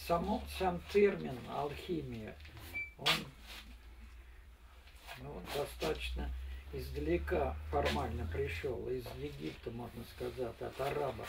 сам термин алхимия, он достаточно издалека формально пришел, из Египта, можно сказать, от арабов.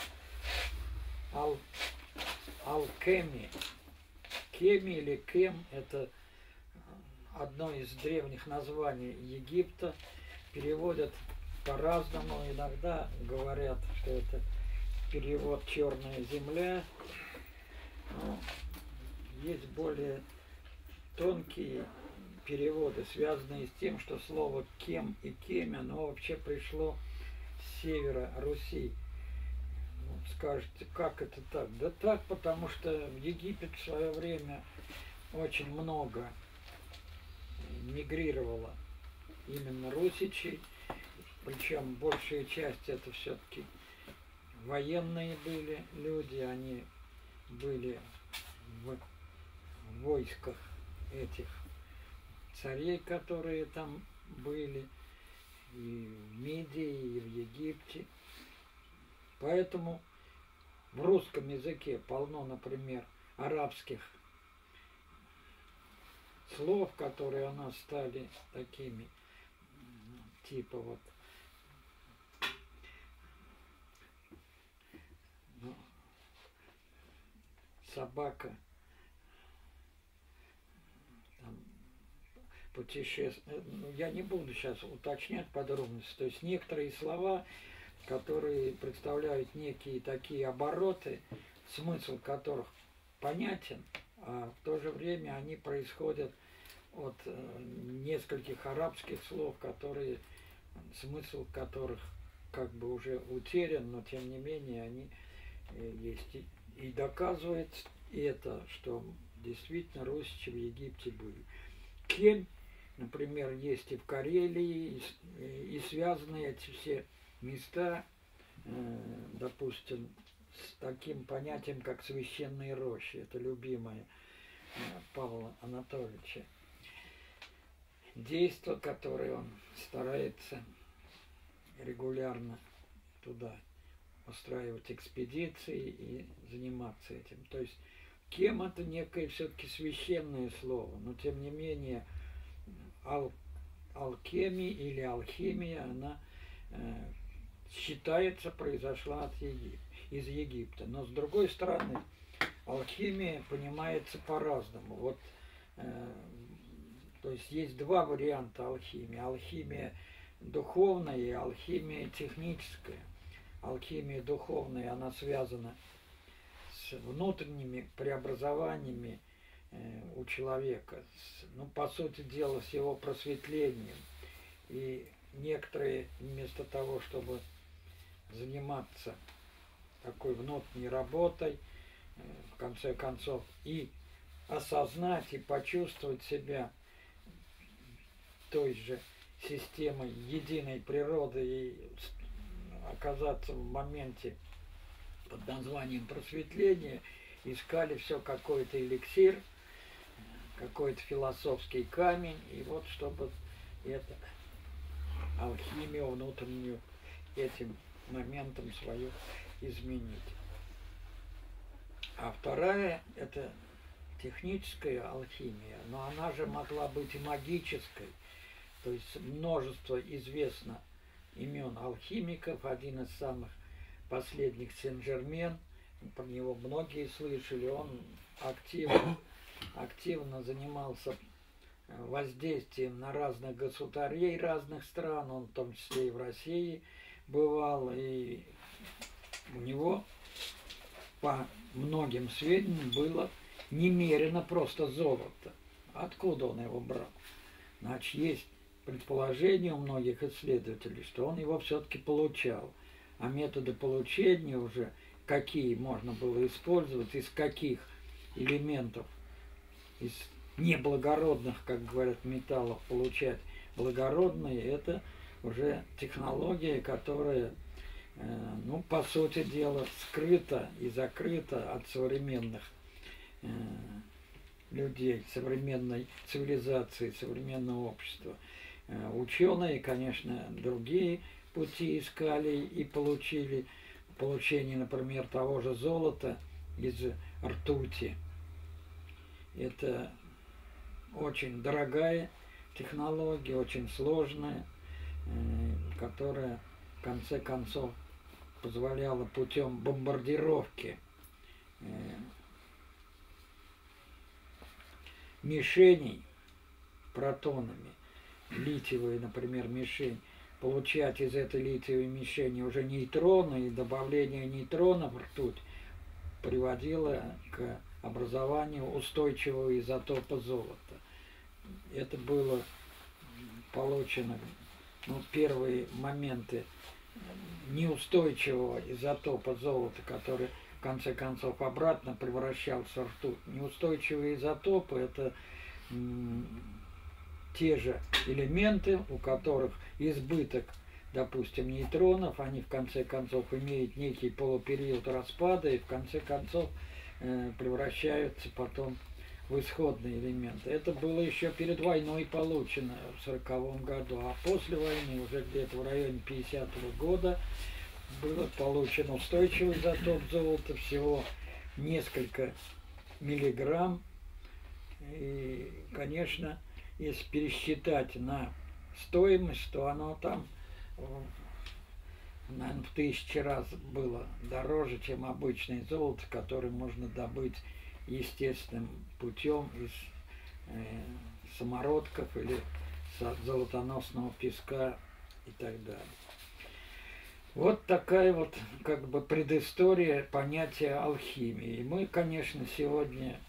Алкеми, кеми или кем – это одно из древних названий Египта. Переводят по-разному. Иногда говорят, что это перевод «черная земля». Но есть более тонкие переводы, связанные с тем, что слово «кем» и «кемь» оно вообще пришло с севера Руси. Скажете, как это так? Да так, потому что в Египет в свое время очень много мигрировало именно русичей, причем большая часть это все-таки военные были люди, они были в войсках этих царей, которые там были, и в Мидии, и в Египте. Поэтому в русском языке полно, например, арабских слов, которые у нас стали такими, типа вот собака, путешествие. Я не буду сейчас уточнять подробности. То есть некоторые слова, которые представляют некие такие обороты, смысл которых понятен, а в то же время они происходят от нескольких арабских слов, которые, смысл которых как бы уже утерян, но тем не менее они есть. И доказывает это, что действительно русичи в Египте были. Кем, например, есть и в Карелии, и связаны эти все места, допустим, с таким понятием, как священные рощи. Это любимое Павла Анатольевича. Действо, которое он старается регулярно туда устраивать экспедиции и заниматься этим. То есть кем это некое все-таки священное слово, но тем не менее алхимия или алхимия, она считается, произошла из Египта. Но с другой стороны, алхимия понимается по-разному. Вот, то есть есть два варианта алхимии. Алхимия духовная и алхимия техническая. Алхимия духовная, она связана с внутренними преобразованиями у человека, ну, по сути дела, с его просветлением. И некоторые вместо того, чтобы заниматься такой внутренней работой, в конце концов, и осознать и почувствовать себя той же системой единой природы и оказаться в моменте под названием просветления, искали все какой-то эликсир, какой-то философский камень, и вот чтобы это алхимию внутреннюю этим моментом свою изменить. А вторая – это техническая алхимия, но она же могла быть и магической. То есть множество известно имен алхимиков. Один из самых последних Сен-Жермен, про него многие слышали, он активно занимался воздействием на разных государей разных стран, он в том числе и в России бывал, и у него по многим сведениям было немерено просто золото. Откуда он его брал? Значит, есть предположение у многих исследователей, что он его все-таки получал. А методы получения уже, какие можно было использовать, из каких элементов, из неблагородных, как говорят, металлов получать благородные, это уже технология, которая, ну, по сути дела, скрыта и закрыта от современных людей, современной цивилизации, современного общества. Ученые, конечно, другие пути искали и получили. Получение, например, того же золота из ртути. Это очень дорогая технология, очень сложная, которая в конце концов позволяла путем бомбардировки мишеней протонами, литиевой, например, мишень, получать из этой литиевой мишени уже нейтроны, и добавление нейтронов в ртуть приводило к образованию устойчивого изотопа золота. Это было получено, первые моменты неустойчивого изотопа золота, который в конце концов обратно превращался в ртуть. Неустойчивые изотопы – это те же элементы, у которых избыток, допустим, нейтронов, они в конце концов имеют некий полупериод распада и в конце концов превращаются потом в исходные элементы. Это было еще перед войной получено в 1940 году, а после войны, уже где-то в районе 50-го года, было получено устойчивый изотоп золота, всего несколько миллиграмм. И, конечно, если пересчитать на стоимость, то оно там, наверное, в 1000 раз было дороже, чем обычное золото, которое можно добыть естественным путем из самородков или золотоносного песка и так далее. Вот такая вот как бы предыстория понятия алхимии. И мы, конечно, сегодня,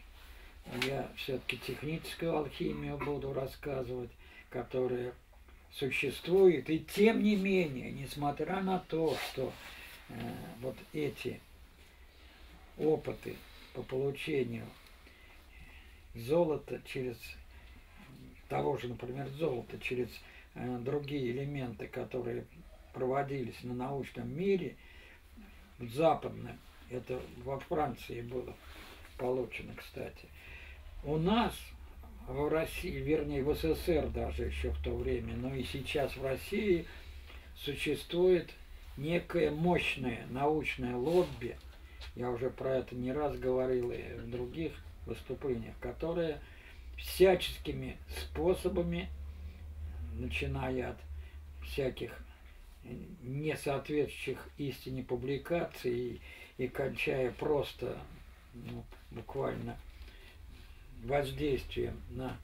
я все-таки техническую алхимию буду рассказывать, которая существует. И тем не менее, несмотря на то, что вот эти опыты по получению золота через того же, например, золота, через другие элементы, которые проводились на научном мире, в западном, это во Франции было получено, кстати. У нас в России, вернее в СССР даже еще в то время, но и сейчас в России существует некое мощное научное лобби, я уже про это не раз говорил и в других выступлениях, которое всяческими способами, начиная от всяких несоответствующих истине публикаций и кончая просто буквально воздействием на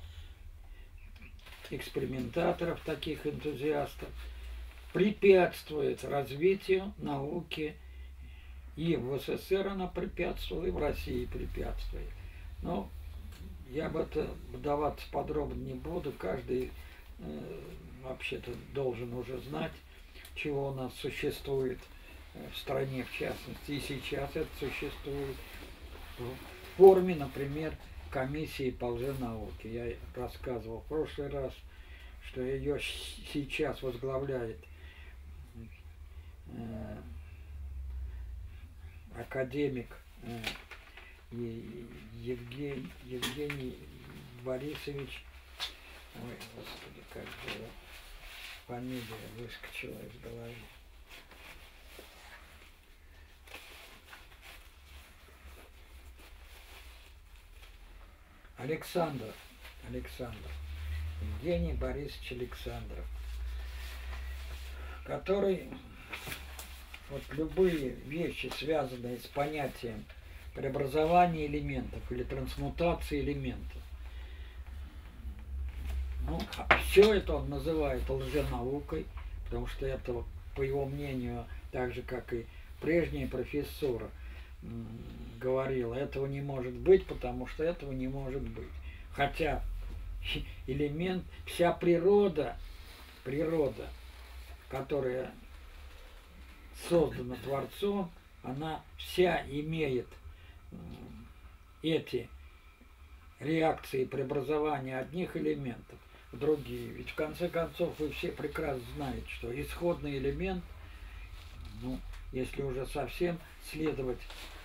экспериментаторов, таких энтузиастов, препятствует развитию науки. И в СССР она препятствовала, и в России препятствует. Но я об этом вдаваться подробно не буду. Каждый вообще-то должен уже знать, чего у нас существует в стране, в частности. И сейчас это существует в форме, например, комиссии по лженауке. Я рассказывал в прошлый раз, что ее сейчас возглавляет академик Евгений Борисович, ой, господи, как же его фамилия выскочила из головы. Александров, Евгений Борисович Александров, который вот любые вещи, связанные с понятием преобразования элементов или трансмутации элементов, все это он называет лженаукой, потому что это, по его мнению, так же, как и прежний профессор говорил, этого не может быть, потому что этого не может быть. Хотя элемент, вся природа, которая создана Творцом, она вся имеет эти реакции преобразования одних элементов в другие. Ведь в конце концов вы все прекрасно знаете, что исходный элемент, если уже совсем следовать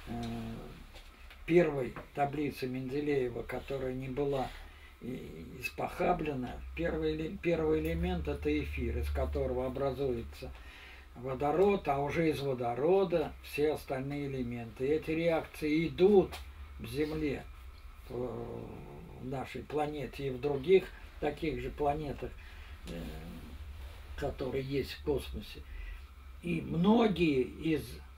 первой таблице Менделеева, которая не была испохаблена, первый элемент – это эфир, из которого образуется водород, а уже из водорода все остальные элементы. И эти реакции идут в Земле в нашей планете и в других таких же планетах, которые есть в космосе. И многие из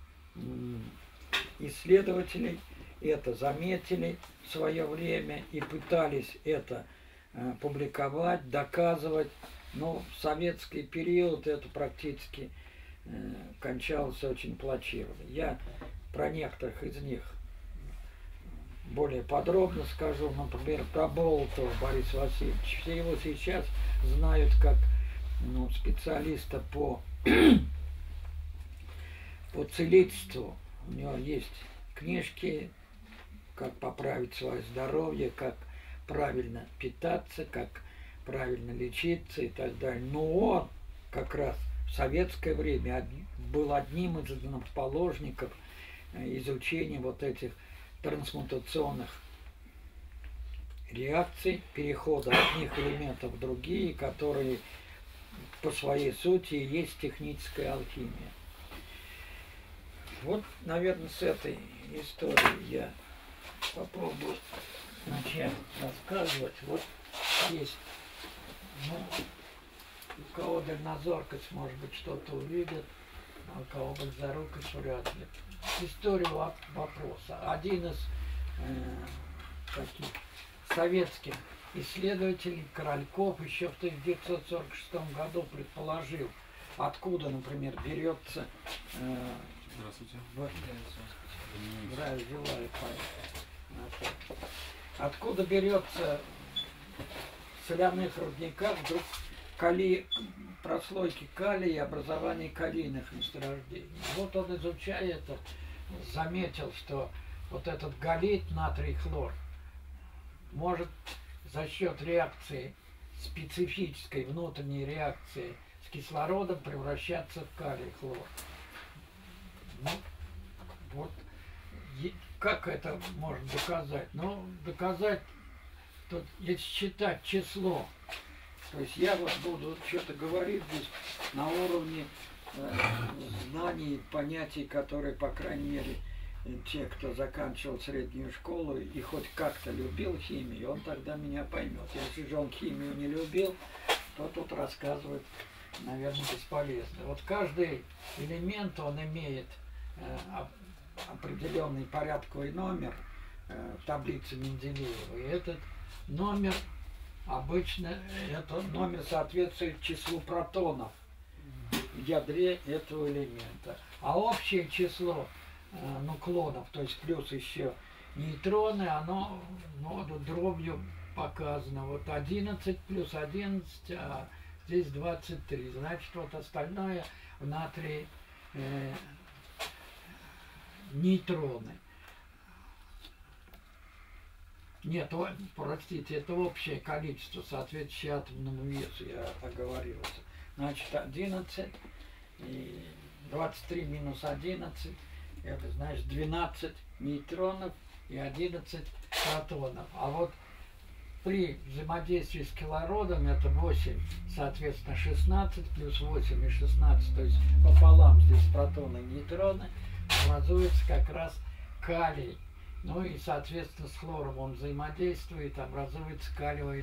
исследователей это заметили в свое время и пытались это публиковать, доказывать. Но в советский период это практически кончалось очень плачевно. Я про некоторых из них более подробно скажу, например, про Болотова Бориса Васильевича. Все его сейчас знают как специалиста по целительству. У него есть книжки, как поправить свое здоровье, как правильно питаться, как правильно лечиться и так далее. Но он как раз в советское время был одним из основоположников изучения вот этих трансмутационных реакций, перехода одних элементов в другие, которые по своей сути и есть техническая алхимия. Вот, наверное, с этой историей я попробую начать рассказывать. Вот есть, у кого дальнозоркость, может быть, что-то увидит, а у кого близорукость вряд ли. История вопроса. Один из таких советских исследователей, Корольков, еще в 1946 году предположил, откуда, например, берется Здравствуйте. Откуда берется в соляных рудниках вдруг прослойки калия и образование калийных месторождений. Вот он, изучая это, заметил, что вот этот галит, натрий, хлор, может за счет реакции, специфической внутренней реакции с кислородом превращаться в калий, хлор. Ну, вот как это можно доказать? Ну, доказать, тут, если считать число, то есть я вот буду что-то говорить здесь на уровне знаний, понятий, которые, по крайней мере, те, кто заканчивал среднюю школу и хоть как-то любил химию, он тогда меня поймет. Если же он химию не любил, то тут рассказывать, наверное, бесполезно. Вот каждый элемент, он имеет определенный порядковый номер в таблице Менделеева. И этот номер обычно, это номер соответствует числу протонов в ядре этого элемента. А общее число нуклонов, то есть плюс еще нейтроны, оно дробью показано. Вот 11 плюс 11, а здесь 23. Значит, вот остальное в натрии нейтроны. Нет, простите, это общее количество, соответствующее атомному весу, я оговорился. Значит, 11 и 23 минус 11, это значит 12 нейтронов и 11 протонов. А вот при взаимодействии с кислородом это 8, соответственно, 16 плюс 8 и 16, то есть пополам здесь протоны и нейтроны, образуется как раз калий. Ну и, соответственно, с хлором он взаимодействует, образуется калиевая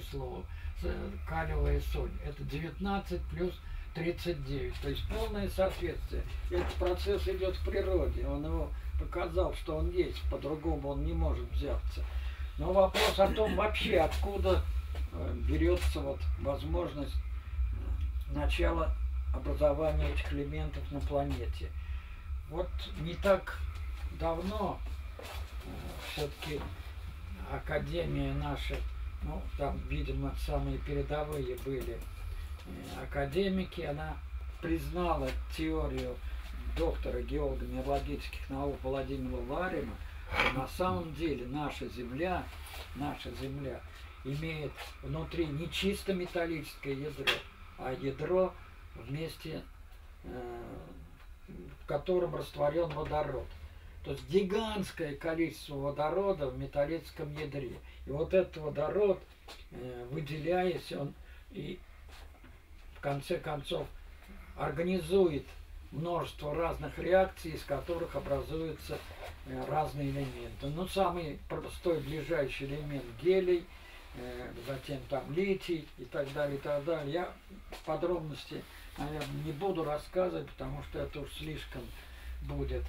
соль. Это 19 плюс 39, то есть полное соответствие. Этот процесс идет в природе, он его показал, что он есть, по-другому он не может взяться. Но вопрос о том вообще, откуда берется вот возможность начала образования этих элементов на планете. Вот не так давно все-таки академия наша, ну там, видимо, самые передовые были академики, она признала теорию доктора геолого-металлургических наук Владимира Ларима, что на самом деле наша Земля имеет внутри не чисто металлическое ядро, а ядро вместе, в котором растворен водород. То есть гигантское количество водорода в металлическом ядре. И вот этот водород, выделяясь, он и в конце концов организует множество разных реакций, из которых образуются разные элементы. Ну, самый простой ближайший элемент гелий, затем там литий и так далее, и так далее. Я в подробности, наверное, не буду рассказывать, потому что это уж слишком будет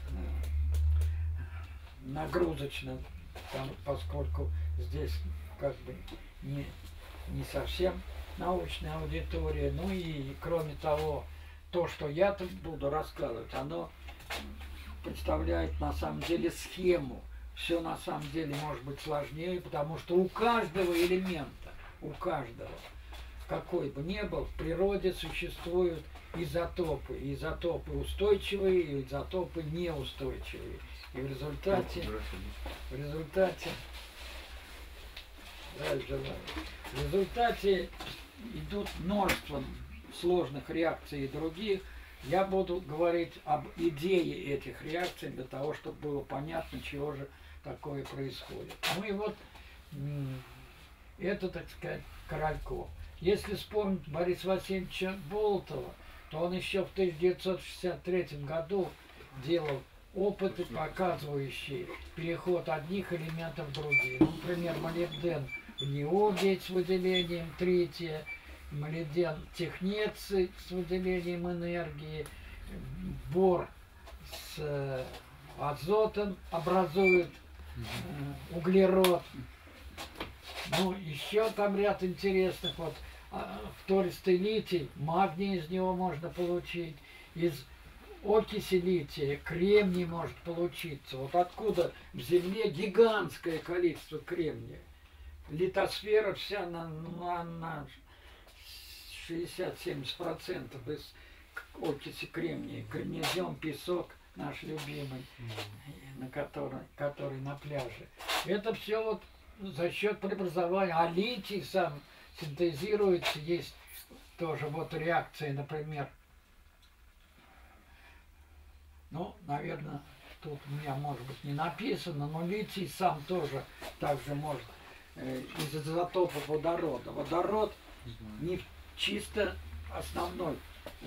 нагрузочно, поскольку здесь как бы не совсем научная аудитория. Ну и кроме того, то, что я тут буду рассказывать, оно представляет на самом деле схему. Все на самом деле может быть сложнее, потому что у каждого элемента, у каждого, какой бы ни был, в природе существуют изотопы. Изотопы устойчивые и изотопы неустойчивые. И в результате идут множество сложных реакций и других. Я буду говорить об идее этих реакций для того, чтобы было понятно, чего же такое происходит. Ну и вот это, так сказать, Корольков. Если вспомнить Бориса Васильевича Болотова, то он еще в 1963 году делал опыты, показывающие переход одних элементов в другие. Например, молибден в неоде с выделением трития, молибден технеций с выделением энергии, бор с азотом образует углерод. Ну, еще там ряд интересных. Вот втористый литий, магний из него можно получить. Из окиси лития кремний может получиться. Вот откуда в Земле гигантское количество кремния. Литосфера вся на 60-70% из окиси кремния. Кремнезем, песок наш любимый, который на пляже. Это все вот за счет преобразования. А литий сам синтезируется. Есть тоже вот реакции, например. Ну, наверное, тут у меня, может быть, не написано, но литий сам тоже также может из изотопа водорода. Водород не чисто основной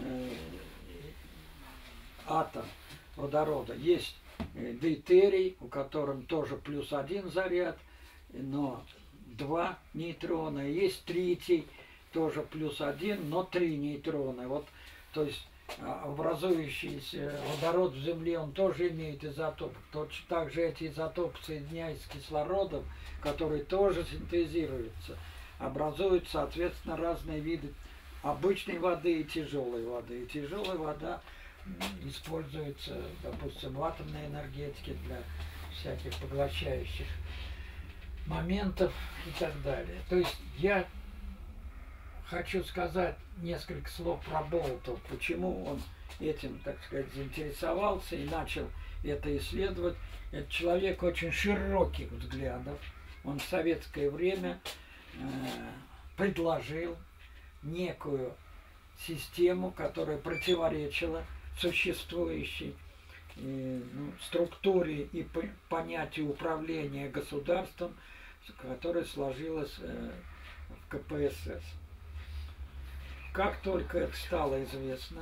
атом водорода. Есть дейтерий, у которого тоже +1 заряд, но 2 нейтрона. Есть тритий, тоже +1, но 3 нейтрона. Вот, то есть образующийся водород в Земле, он тоже имеет изотоп. Точно так же эти изотопы, соединяясь с кислородом, который тоже синтезируется, образуют, соответственно, разные виды обычной воды и тяжелой воды. И тяжелая вода используется, допустим, в атомной энергетике для всяких поглощающих моментов и так далее. То есть я хочу сказать несколько слов про Болотова, почему он этим, так сказать, заинтересовался и начал это исследовать. Это человек очень широких взглядов. Он в советское время предложил некую систему, которая противоречила существующей структуре и понятию управления государством, которая сложилась в КПСС. Как только это стало известно,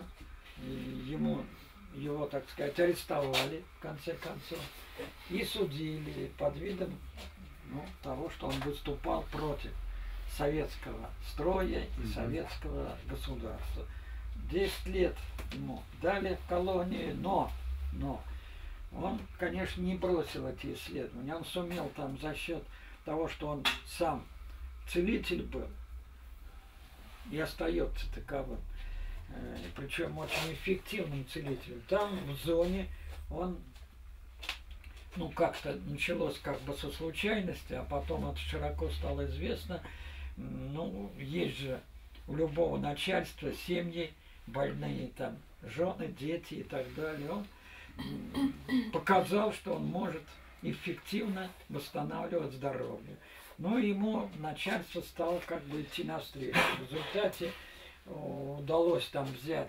его, так сказать, арестовали, в конце концов, и судили под видом того, что он выступал против советского строя и советского государства. 10 лет ему дали в колонии, но он, конечно, не бросил эти исследования. Он сумел там за счет того, что он сам целитель был и остается таковым, причем очень эффективным целителем. Там в зоне он, как-то началось как бы со случайности, а потом это широко стало известно. Есть же у любого начальства семьи, больные там жены, дети и так далее. Он показал, что он может эффективно восстанавливать здоровье. Но ему начальство стало как бы идти навстречу. В результате удалось там взять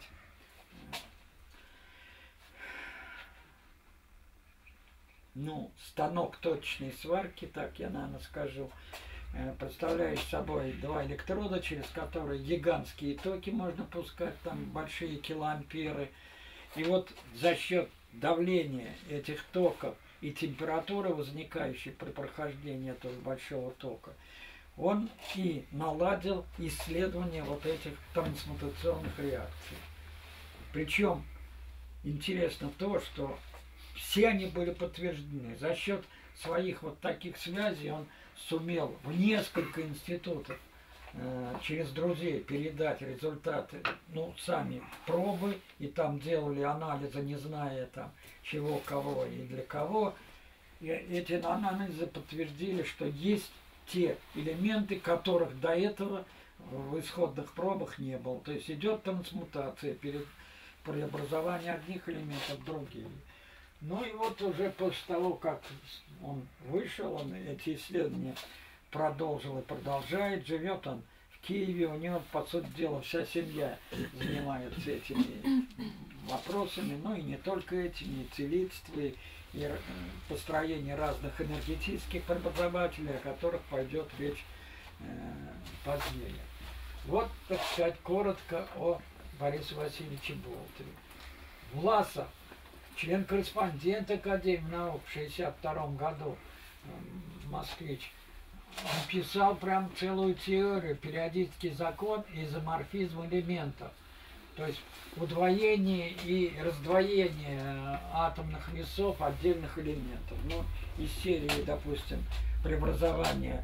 станок точной сварки, так я, наверное, скажу, представляющий собой 2 электрода, через которые гигантские токи можно пускать, там большие килоамперы. И вот за счет давления этих токов и температуры, возникающей при прохождении этого большого тока, он и наладил исследование вот этих трансмутационных реакций. Причем интересно то, что все они были подтверждены. За счет своих вот таких связей он сумел в несколько институтов через друзей передать результаты, ну, сами пробы, и там делали анализы, не зная там чего, кого и для кого. И эти анализы подтвердили, что есть те элементы, которых до этого в исходных пробах не было. То есть идет трансмутация перед преобразованием одних элементов в другие. Ну и вот уже после того, как он вышел, он эти исследования продолжил и продолжает, живет он в Киеве, у него, по сути дела, вся семья занимается этими вопросами, ну и не только этими, и целительство, и построение разных энергетических преобразователей, о которых пойдет речь позднее. Вот, так сказать, коротко о Борисе Васильевиче Болтове. Власов, член-корреспондент Академии наук в 1962 году, москвич, он писал прям целую теорию, периодический закон изоморфизма элементов. То есть удвоение и раздвоение атомных весов отдельных элементов. Ну, из серии, допустим, преобразования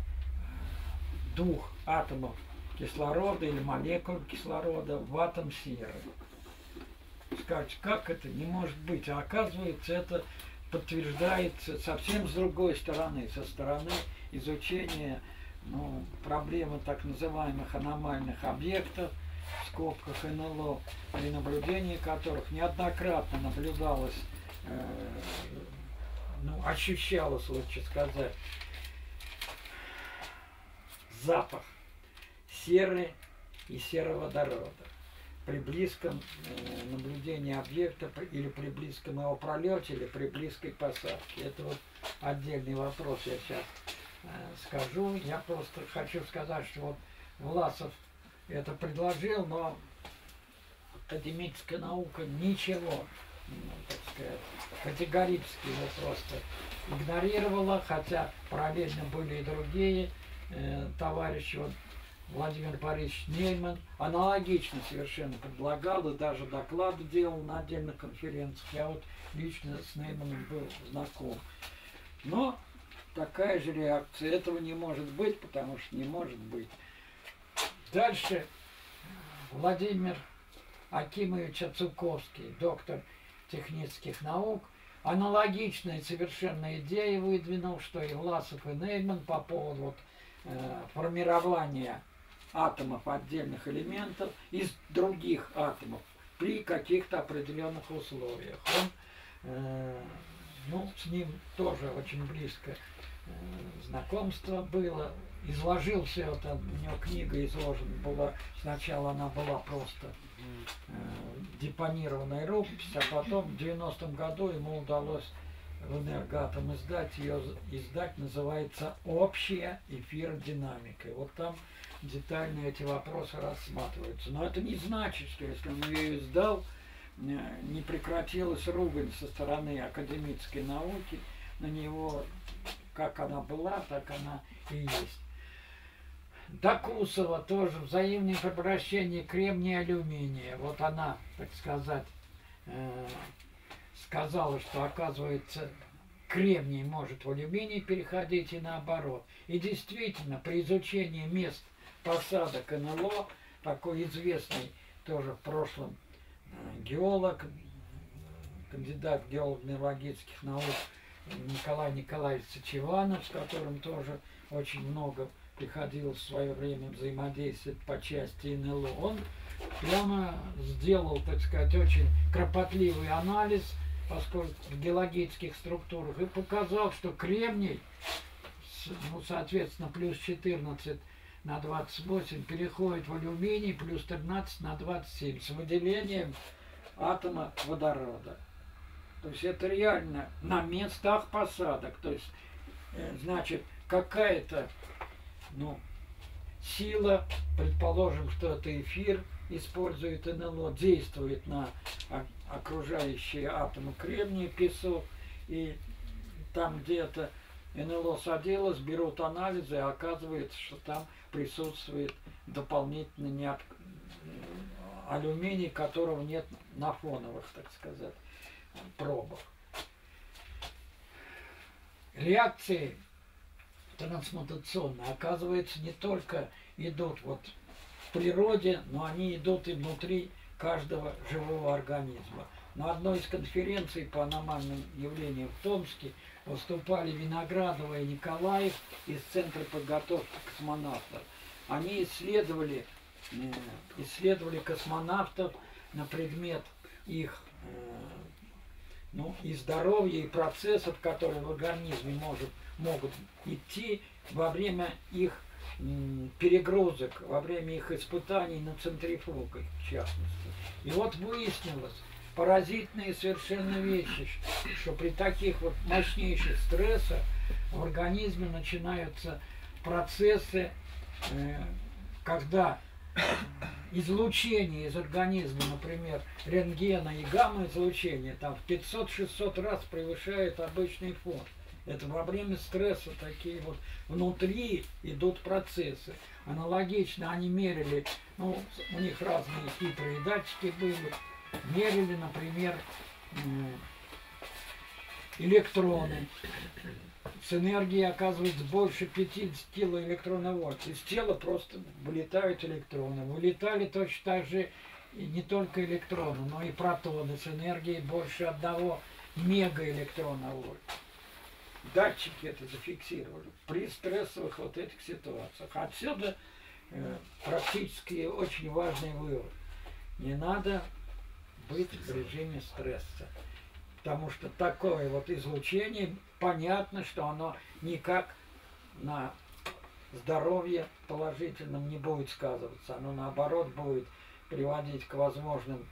двух атомов кислорода или молекул кислорода в атом серы. Скажете, как это? Не может быть. А оказывается, это подтверждается совсем с другой стороны, со стороны изучения проблемы так называемых аномальных объектов, в скобках НЛО, при наблюдении которых неоднократно наблюдалось, ощущалось, лучше сказать, запах серы и сероводорода при близком наблюдении объекта или при близком его пролете, или при близкой посадке. Это вот отдельный вопрос, я сейчас скажу. Я просто хочу сказать, что вот Власов это предложил, но академическая наука ничего, так сказать, категорически его просто игнорировала, хотя параллельно были и другие товарищи. Вот Владимир Борисович Нейман аналогично совершенно предлагал и даже доклады делал на отдельных конференциях. Я вот лично с Нейманом был знаком. Но такая же реакция. Этого не может быть, потому что не может быть. Дальше Владимир Акимович Ацуковский, доктор технических наук, аналогичные совершенно идеи выдвинул, что и Власов, и Нейман по поводу формирования атомов отдельных элементов из других атомов при каких-то определенных условиях. Он, с ним тоже очень близко знакомство было. Изложил все это, у него книга изложена была, сначала она была просто депонированная рукопись, а потом в 90-м году ему удалось в Энергоатом издать, ее издать, называется «Общая эфиродинамика». И вот там детально эти вопросы рассматриваются. Но это не значит, что если он ее издал, не прекратилась ругань со стороны академической науки на него, как она была, так она и есть. Докусова тоже взаимное превращение кремния и алюминия. Вот она, так сказать, сказала, что, оказывается, кремний может в алюминий переходить и наоборот. И действительно, при изучении мест посадок НЛО, такой известный тоже в прошлом геолог, кандидат геолого-металлургических наук Николай Николаевич Сычеванов, с которым тоже очень много приходилось в свое время взаимодействовать по части НЛО, он прямо сделал, так сказать, очень кропотливый анализ, поскольку в геологических структурах, и показал, что кремний, соответственно, плюс 14 на 28 переходит в алюминий, плюс 13 на 27 с выделением атома водорода. То есть это реально на местах посадок. То есть, значит, какая-то сила, предположим, что это эфир, использует НЛО, действует на окружающие атомы кремния, песок, и там где-то НЛО садилось, берут анализы, и оказывается, что там присутствует дополнительный алюминий, которого нет на фоновых, так сказать, пробах. Реакции трансмутационные, оказывается, не только идут вот в природе, но они идут и внутри каждого живого организма. На одной из конференций по аномальным явлениям в Томске выступали Виноградова и Николаев из Центра подготовки космонавтов. Они исследовали космонавтов на предмет их и здоровья, и процессов, которые в организме могут идти во время их перегрузок, во время их испытаний на центрифугах, в частности. И вот выяснилось поразительные совершенно вещи, что при таких вот мощнейших стрессах в организме начинаются процессы, когда излучение из организма, например, рентгена и гамма-излучение, там в 500-600 раз превышает обычный фон. Это во время стресса такие вот внутри идут процессы. Аналогично они мерили, у них разные хитрые датчики были, мерили, например, электроны. С энергией оказывается больше 50 килоэлектроновольт. Из тела просто вылетают электроны. Вылетали точно так же и не только электроны, но и протоны с энергией больше 1 мегаэлектроновольт. Датчики это зафиксировали при стрессовых вот этих ситуациях. Отсюда практически очень важный вывод. Не надо быть в режиме стресса. Потому что такое вот излучение, понятно, что оно никак на здоровье положительном не будет сказываться. Оно наоборот будет приводить к возможным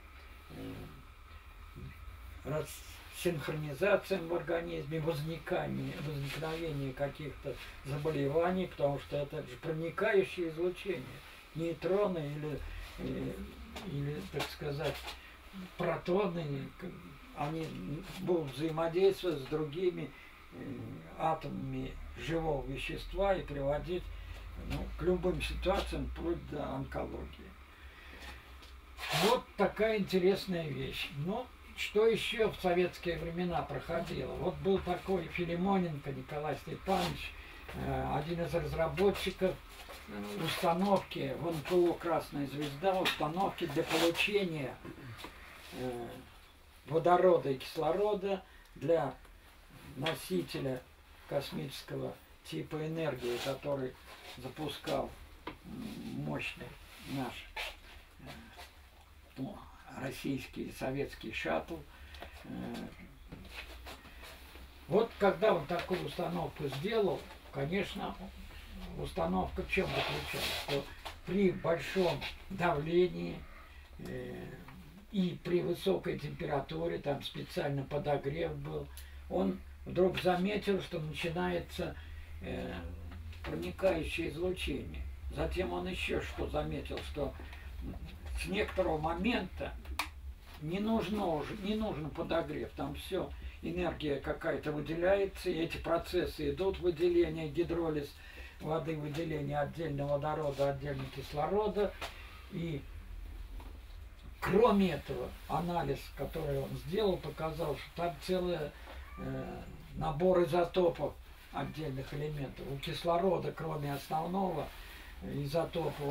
синхронизациям в организме, возникновению каких-то заболеваний, потому что это же проникающее излучение. Нейтроны или, так сказать, протоны, они будут взаимодействовать с другими атомами живого вещества и приводить к любым ситуациям, вплоть до онкологии. Вот такая интересная вещь. Но что еще в советские времена проходило? Вот был такой Филимоненко Николай Степанович, один из разработчиков установки в НПО «Красная звезда», установки для получения водорода и кислорода для носителя космического типа энергии, который запускал мощный наш российский и советский шаттл. Вот когда он такую установку сделал, конечно, установка в чем заключалась? Что при большом давлении и при высокой температуре, там специально подогрев был, он вдруг заметил, что начинается проникающее излучение. Затем он еще что заметил, что с некоторого момента не нужен подогрев, там все, энергия какая-то выделяется, и эти процессы идут, выделение, гидролиз воды, выделение отдельно водорода, отдельно кислорода, и кроме этого, анализ, который он сделал, показал, что там целый набор изотопов отдельных элементов. У кислорода, кроме основного изотопа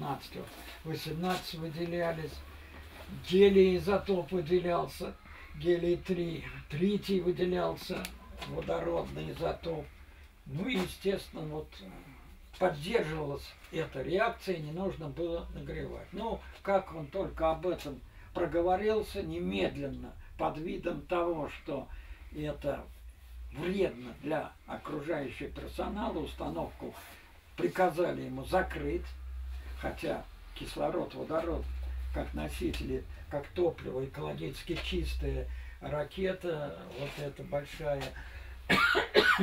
18 выделялись, гелий изотоп выделялся, гелий-3, тритий выделялся, водородный изотоп. Ну и, естественно, вот поддерживалась эта реакция, не нужно было нагревать. Ну, как он только об этом проговорился, немедленно, под видом того, что это вредно для окружающего персонала, установку приказали ему закрыть, хотя кислород, водород, как носители, как топливо, экологически чистая ракета, вот эта большая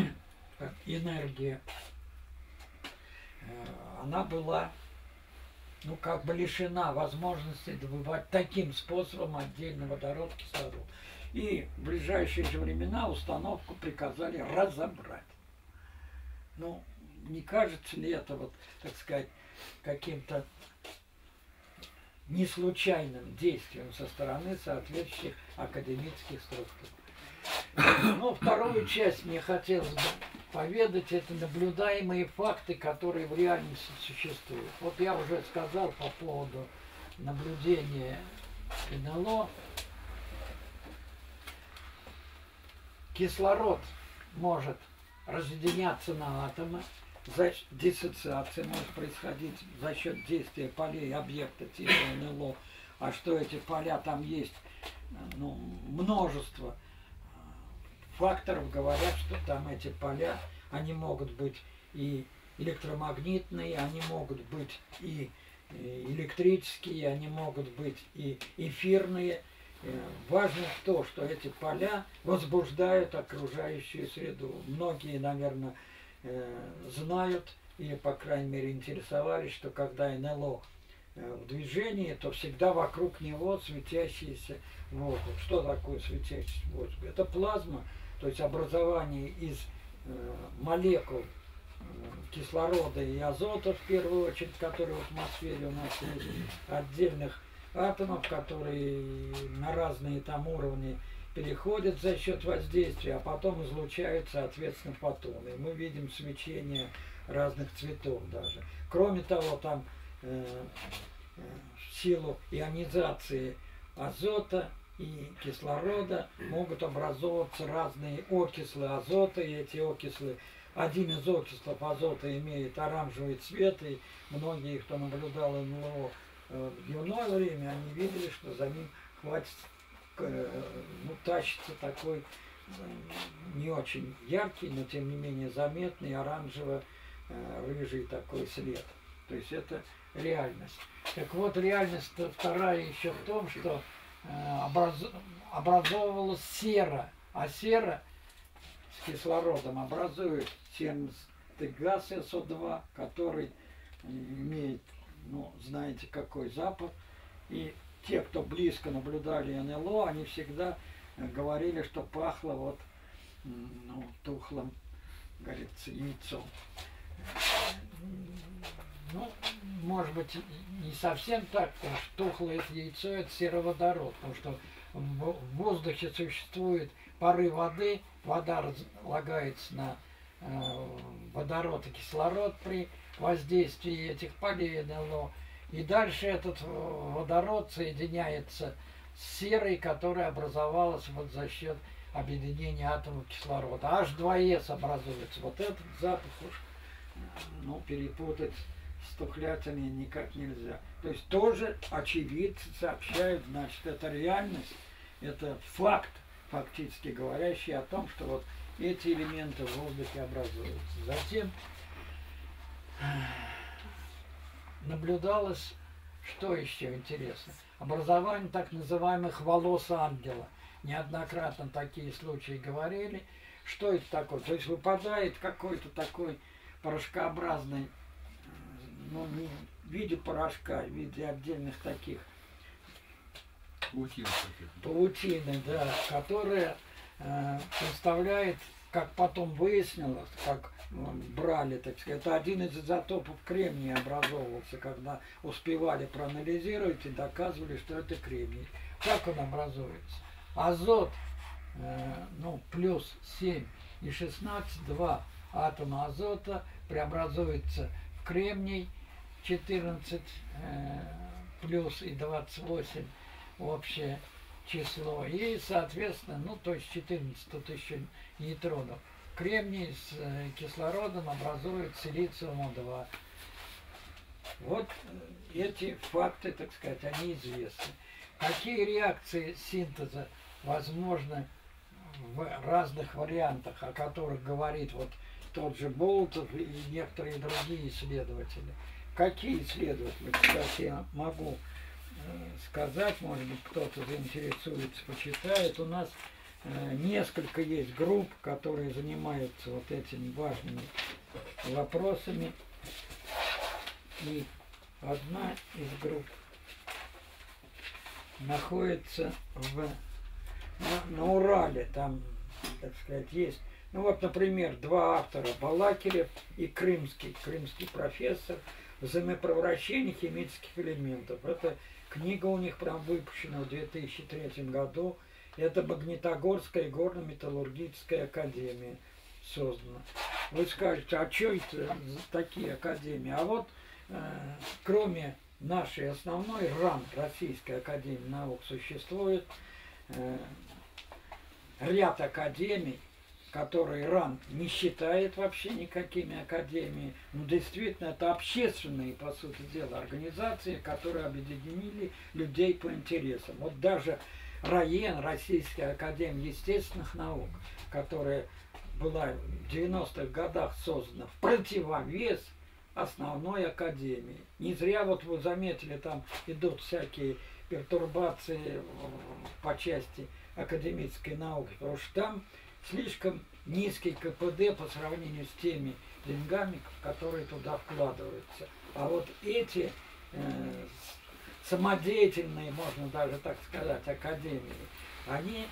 энергия, она была ну, как бы лишена возможности добывать таким способом отдельно водород, кислород. И в ближайшие же времена установку приказали разобрать. Ну, не кажется ли это, вот, так сказать, каким-то не случайным действием со стороны соответствующих академических структур? Ну, вторую часть мне хотелось бы поведать, это наблюдаемые факты, которые в реальности существуют. Вот я уже сказал по поводу наблюдения НЛО. Кислород может разъединяться на атомы, диссоциация может происходить за счет действия полей объекта типа НЛО. А что эти поля там есть, ну, множество факторов говорят, что там эти поля, они могут быть и электромагнитные, они могут быть и электрические, они могут быть и эфирные. Важно то, что эти поля возбуждают окружающую среду. Многие, наверное, знают или, по крайней мере, интересовались, что когда НЛО в движении, то всегда вокруг него светящийся воздух. Что такое светящийся воздух? Это плазма, то есть образование из молекул кислорода и азота, в первую очередь, которые в атмосфере у нас есть, отдельных атомов, которые на разные там уровни переходят за счет воздействия, а потом излучают, соответственно, фотоны. И мы видим свечение разных цветов даже. Кроме того, там в силу ионизации азота и кислорода могут образовываться разные окислы азота, и эти окислы, один из окислов азота имеет оранжевый цвет, и многие, кто наблюдал НЛО в дневное время, они видели, что за ним хватит, ну, тащится такой не очень яркий, но тем не менее заметный оранжево-рыжий такой след. То есть это реальность. Так вот, реальность вторая еще в том, что образовывалась сера, а сера с кислородом образует сернистый газ СО2, который имеет, ну, знаете, какой запах. И те, кто близко наблюдали НЛО, они всегда говорили, что пахло вот, ну, тухлым, говорится, яйцом. Ну, может быть, не совсем так, потому что тухлое это яйцо – это сероводород, потому что в воздухе существует пары воды, вода разлагается на водород и кислород при воздействии этих полей НЛО, и дальше этот водород соединяется с серой, которая образовалась вот за счет объединения атомов кислорода. H2S образуется. Вот этот запах уж, ну, перепутать с тухлятиной никак нельзя. То есть тоже очевидцы сообщают, значит, это реальность, это факт, фактически говорящий о том, что вот эти элементы в воздухе образуются. Затем наблюдалось, что еще интересно, образование так называемых волос ангела. Неоднократно такие случаи говорили. Что это такое? То есть выпадает какой-то такой порошкообразный, ну, не в виде порошка, в виде отдельных таких паутины, да, которая представляет, как потом выяснилось, как брали, так сказать, это один из изотопов кремния образовывался, когда успевали проанализировать и доказывали, что это кремний. Как он образуется? Азот, ну, плюс 7 и 16, 2 атома азота преобразуется в кремний, 14 плюс и 28 общее число. И, соответственно, ну, то есть 14 тут еще нейтронов. Кремний с кислородом образует силициум-2. Вот эти факты, так сказать, они известны. Какие реакции синтеза возможны в разных вариантах, о которых говорит вот тот же Болтов и некоторые другие исследователи. Какие исследователи? Кстати, я могу сказать, может быть, кто-то заинтересуется, почитает. У нас несколько есть групп, которые занимаются вот этими важными вопросами. И одна из групп находится на Урале, там, так сказать, есть. Ну вот, например, два автора, Балакирев и крымский профессор «Взаимопревращение химических элементов». Это книга у них прям выпущена в 2003 году. Это Магнитогорская горно-металлургическая академия создана. Вы скажете, а что это такие академии? А вот кроме нашей основной РАН, Российской академии наук, существует ряд академий, которые РАН не считает вообще никакими академиями. Но действительно это общественные, по сути дела, организации, которые объединили людей по интересам. Вот даже РАЕН, Российская академия естественных наук, которая была в 90-х годах создана в противовес основной академии. Не зря, вот вы заметили, там идут всякие пертурбации по части академической науки, потому что там слишком низкий КПД по сравнению с теми деньгами, которые туда вкладываются. А вот эти самодеятельные, можно даже так сказать, академии, они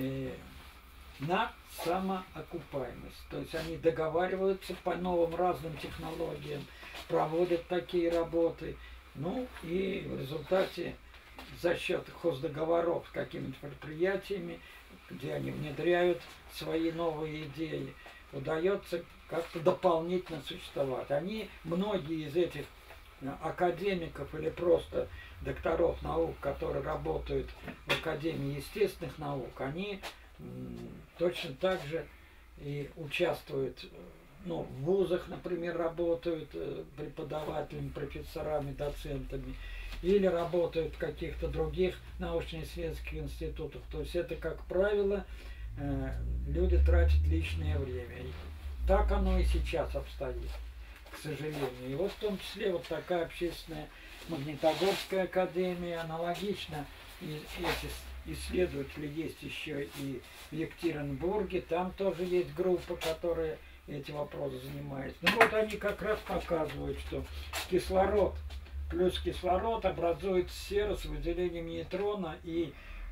на самоокупаемость. То есть они договариваются по новым разным технологиям, проводят такие работы. Ну и в результате за счет хоздоговоров с какими-то предприятиями, где они внедряют свои новые идеи, удается как-то дополнительно существовать. Многие из этих академиков или просто докторов наук, которые работают в Академии естественных наук, они точно так же и участвуют, ну, в вузах, например, работают преподавателями, профессорами, доцентами, или работают в каких-то других научно-исследовательских институтах. То есть это, как правило, люди тратят личное время. И так оно и сейчас обстоит, к сожалению. И вот в том числе вот такая общественная Магнитогорская академия, аналогично эти исследователи есть еще и в Екатеринбурге, там тоже есть группа, которая эти вопросы занимается. Ну вот они как раз показывают, что кислород плюс кислород образует сера с выделением нейтрона и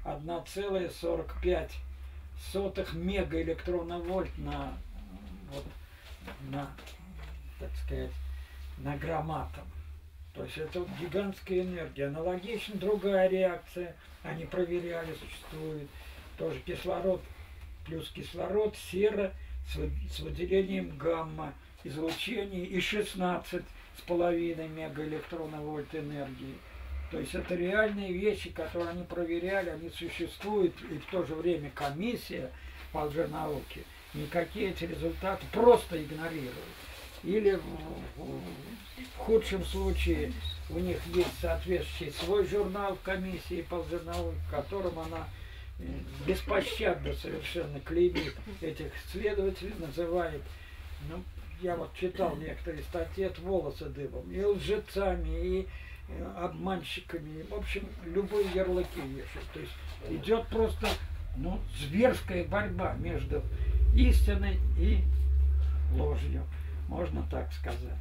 1,45 мегаэлектронвольт на так сказать, на грамм-атом. То есть это вот гигантская энергия. Аналогично другая реакция, они проверяли, существует. Тоже кислород плюс кислород, сера с выделением гамма излучений и 16,5 мегаэлектронвольт энергии. То есть это реальные вещи, которые они проверяли, они существуют, и в то же время комиссия по лженауке никакие эти результаты просто игнорирует. Или в худшем случае у них есть соответствующий свой журнал в комиссии по лженауке, в котором она беспощадно совершенно клеймит этих исследователей, называет, ну, я вот читал некоторые статьи, от волоса дыбом, и лжецами, и обманщиками, в общем, любые ярлыки вешают. То есть идет просто, ну, зверская борьба между истиной и ложью, можно так сказать.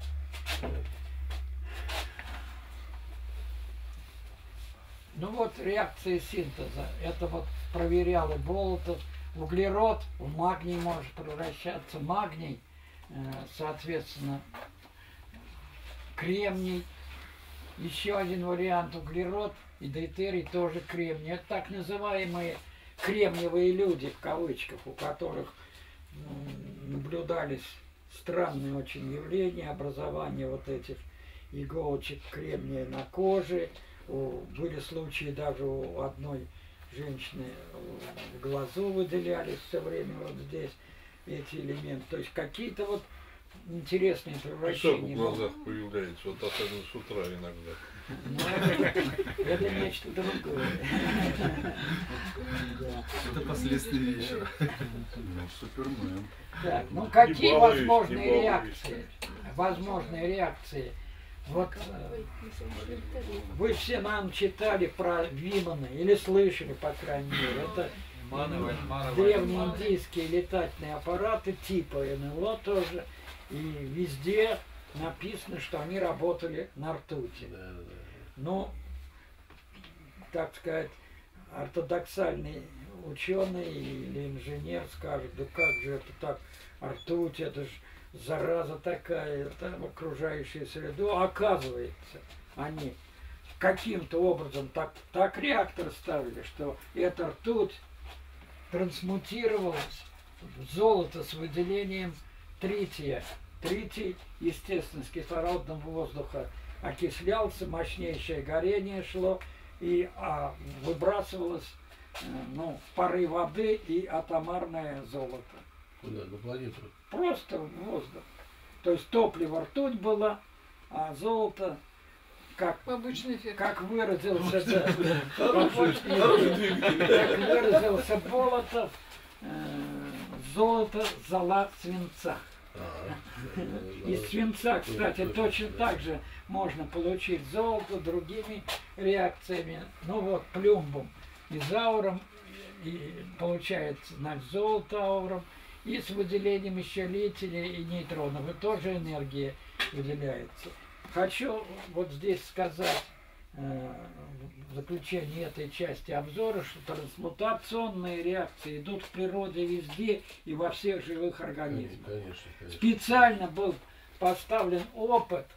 Ну вот реакция синтеза, это вот проверял и Болотов. Углерод в магний может превращаться, магний, соответственно, кремний. Еще один вариант — углерод и дейтерий тоже кремний. Это так называемые кремниевые люди, в кавычках, у которых наблюдались странные очень явления, образование вот этих иголочек кремния на коже. Были случаи даже у одной женщины в глазу выделялись все время вот здесь эти элементы. То есть какие-то вот интересные превращения. Что в глазах появляется, вот особенно с утра иногда. Ну, это нечто другое. Это последствия вечера. Супермен. Так, ну какие Не балуйся, возможные не реакции? Возможные реакции. Вот вы все, наверное, читали про Вимана или слышали, по крайней мере. Это древнеиндийские летательные аппараты типа НЛО тоже. И везде написано, что они работали на ртути. Но, так сказать, ортодоксальный ученый или инженер скажет, да как же это так, ртуть, это же зараза такая, это в окружающую среду. Оказывается, они каким-то образом так реактор ставили, что эта ртуть трансмутировалась в золото с выделением трития. Тритий, естественно, с кислородным воздухом окислялся, мощнейшее горение шло, и выбрасывалось пары воды и атомарное золото. Куда? На планету? Просто в воздух. То есть топливо ртуть было, а золото, как выразился, как выразился Болотов, золото зола свинца. Из свинца, кстати, точно так же можно получить золото другими реакциями. Ну вот, плюмбум изауром, и получается, значит, золото ауром, и с выделением еще лития и нейтронов, и тоже энергия выделяется. Хочу вот здесь сказать в заключении этой части обзора, что трансмутационные реакции идут в природе везде и во всех живых организмах. Конечно. Специально был поставлен опыт,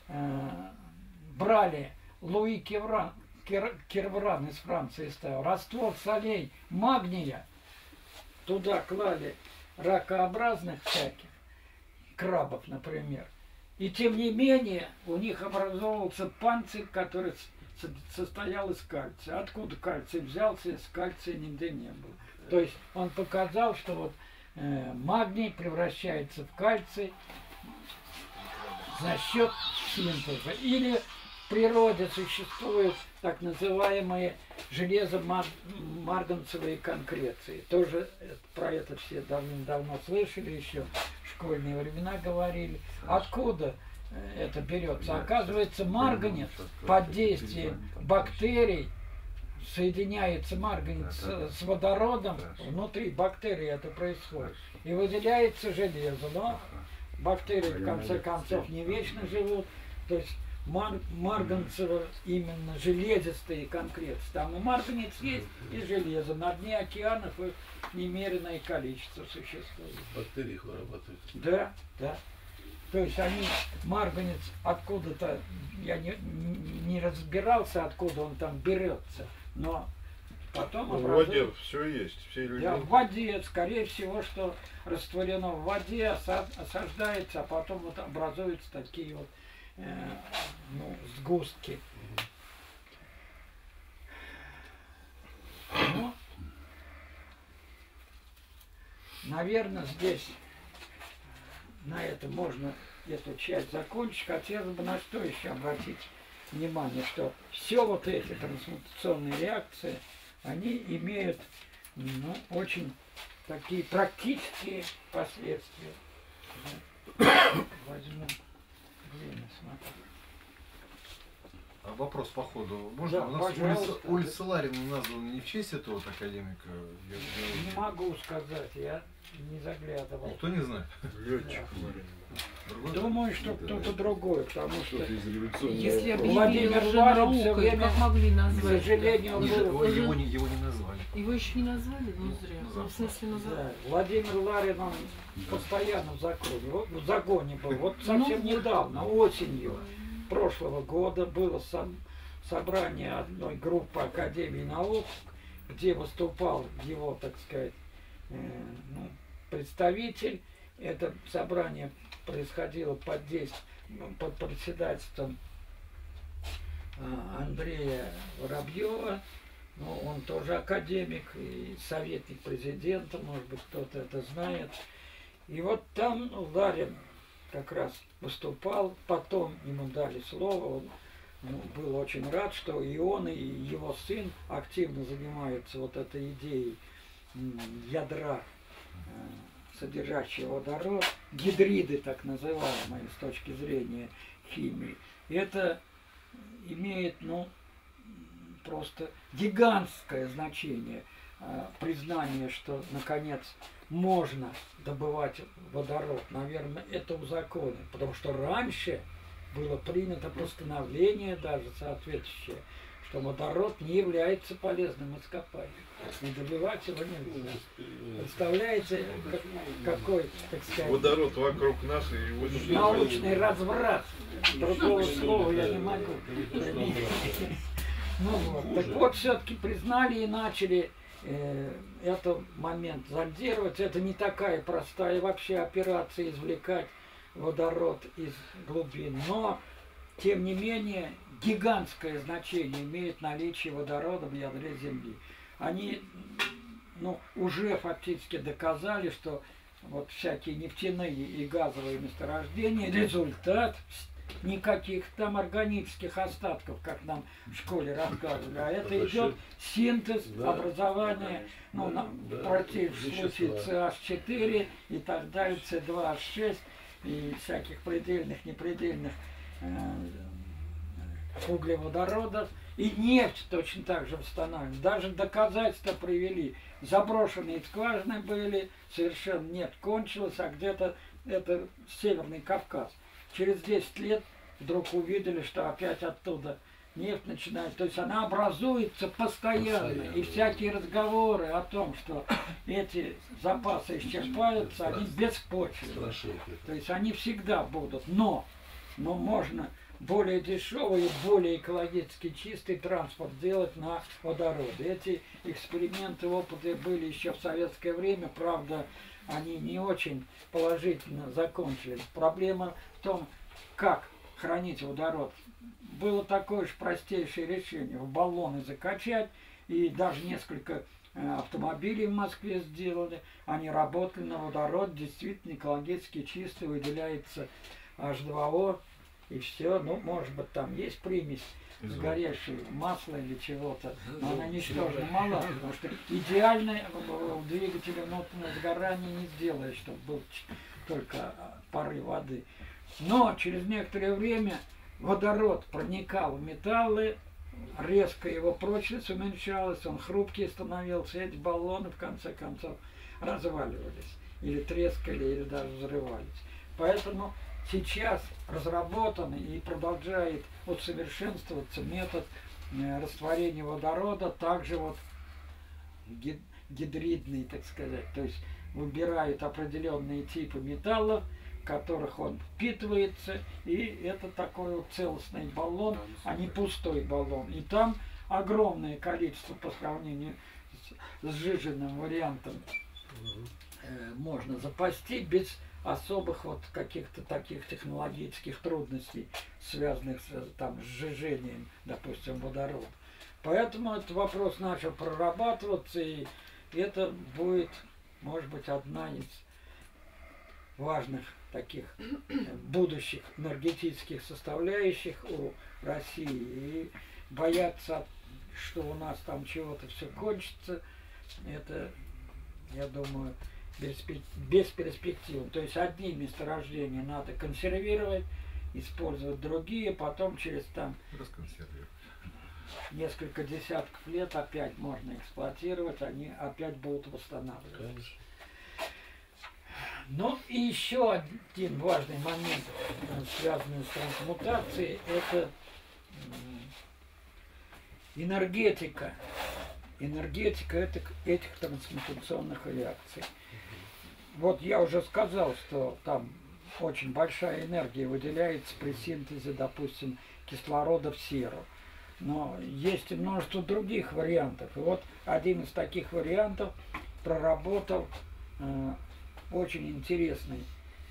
брали Луи Кервран из Франции ставил, раствор солей магния, туда клали ракообразных всяких, крабов, например. И тем не менее у них образовывался панцирь, который состоял из кальция. Откуда кальций взялся, из кальция нигде не было. То есть он показал, что вот магний превращается в кальций за счет синтеза. Или в природе существуют так называемые железомарганцевые конкреции. Тоже про это все давным-давно слышали, еще в школьные времена говорили. Откуда это берется? Оказывается, марганец под действием бактерий соединяется марганец с водородом, внутри бактерий это происходит, и выделяется железо. Но бактерии в конце концов не вечно живут, то есть марганцево именно железистые конкреции. Там и марганец есть, и железо. На дне океанов их немеренное количество существует. Бактерии их вырабатывают. Да, да. То есть они, марганец откуда-то, я не разбирался, откуда он там берется, но потом в воде все есть, все элементы. Да, в воде, скорее всего, что растворено в воде, осаждается, а потом вот образуются такие вот сгустки. Ну, наверное, здесь на этом можно эту часть закончить. Хотелось бы на что еще обратить внимание, что все вот эти трансмутационные реакции, они имеют очень такие практические последствия. Возьму время, смотрю. А вопрос по ходу. Можно? Да, У нас пожалуйста. улица Ларина названа не в честь этого вот академика? Не могу сказать, я не заглядывал. Никто не знает? Летчик. Другой? Думаю, что кто-то другой, потому что Если объявили Владимир Ларин все наукой, время, как могли к назвать? сожалению, Нет, был... его не назвали. Его еще не назвали? Ну зря. Ну, в смысле назвали? Да, Владимир Ларин, он постоянно в загоне был. Вот совсем недавно, осенью прошлого года, было собрание одной группы Академии наук, где выступал его, так сказать, представитель. Это собрание происходило под председательством Андрея Воробьева. Ну, он тоже академик и советник президента, может быть, кто-то это знает. И вот там Ларин как раз выступал, потом ему дали слово, он был очень рад, что и он, и его сын активно занимаются вот этой идеей ядра, содержащего водород, гидриды так называемые с точки зрения химии. И это имеет, просто гигантское значение. признание, что наконец можно добывать водород, наверное, это узаконено. Потому что раньше было принято постановление даже соответствующее, что водород не является полезным ископаемым. И добывать его нельзя. Представляете, какой, так сказать, Водород вокруг нас и его научный разврат. Другого слова я не могу. Ну вот. Так вот, все-таки признали и начали этот момент зондировать. Это не такая простая вообще операция извлекать водород из глубин. Но, тем не менее, гигантское значение имеет наличие водорода в ядре Земли. Они уже фактически доказали, что вот всякие нефтяные и газовые месторождения результат никаких там органических остатков, как нам в школе рассказывали, а это идет синтез, образование, в противном случае CH4 и так далее, C2H6 и всяких предельных, непредельных углеводородов. И нефть точно так же восстанавливали. Даже доказательства привели. Заброшенные скважины были, совершенно нефть кончилась, а где-то это Северный Кавказ. Через 10 лет вдруг увидели, что опять оттуда нефть начинает. То есть она образуется постоянно. И всякие разговоры о том, что эти запасы исчерпаются, они беспочвенны. То есть они всегда будут. Но можно более дешевый и более экологически чистый транспорт делать на водороде. Эти эксперименты, опыты были еще в советское время, правда, они не очень положительно закончились. Проблема в том, как хранить водород. Было такое же простейшее решение: в баллоны закачать, и даже несколько автомобилей в Москве сделали. Они работали на водород, действительно экологически чистый, выделяется H2O. И все, может быть, там есть примесь сгоревшего масла или чего-то, но она ничтожно мала, потому что идеально двигателя внутреннего сгорания не сделаешь, чтобы был только пары воды. Но через некоторое время водород проникал в металлы, резко его прочность уменьшалась, он хрупкий становился, эти баллоны в конце концов разваливались, или трескали, или даже взрывались. Поэтому сейчас разработан и продолжает усовершенствоваться метод растворения водорода, также вот гидридный, так сказать, то есть выбирают определенные типы металлов, в которых он впитывается, и это такой вот целостный баллон, а не пустой баллон. И там огромное количество по сравнению с сжиженным вариантом можно запасти без особых вот каких-то таких технологических трудностей, связанных с сжижением, допустим, водорода. Поэтому этот вопрос начал прорабатываться, и это будет, может быть, одна из важных таких будущих энергетических составляющих у России. И бояться, что у нас там чего-то все кончится, это, я думаю, бесперспективно. То есть одни месторождения надо консервировать, использовать другие, потом через несколько десятков лет опять можно эксплуатировать, они опять будут восстанавливаться. Ну и еще один важный момент, связанный с трансмутацией, это энергетика. Энергетика этих трансмутационных реакций. Вот я уже сказал, что там очень большая энергия выделяется при синтезе, допустим, кислорода в серу. Но есть и множество других вариантов. И вот один из таких вариантов проработал очень интересный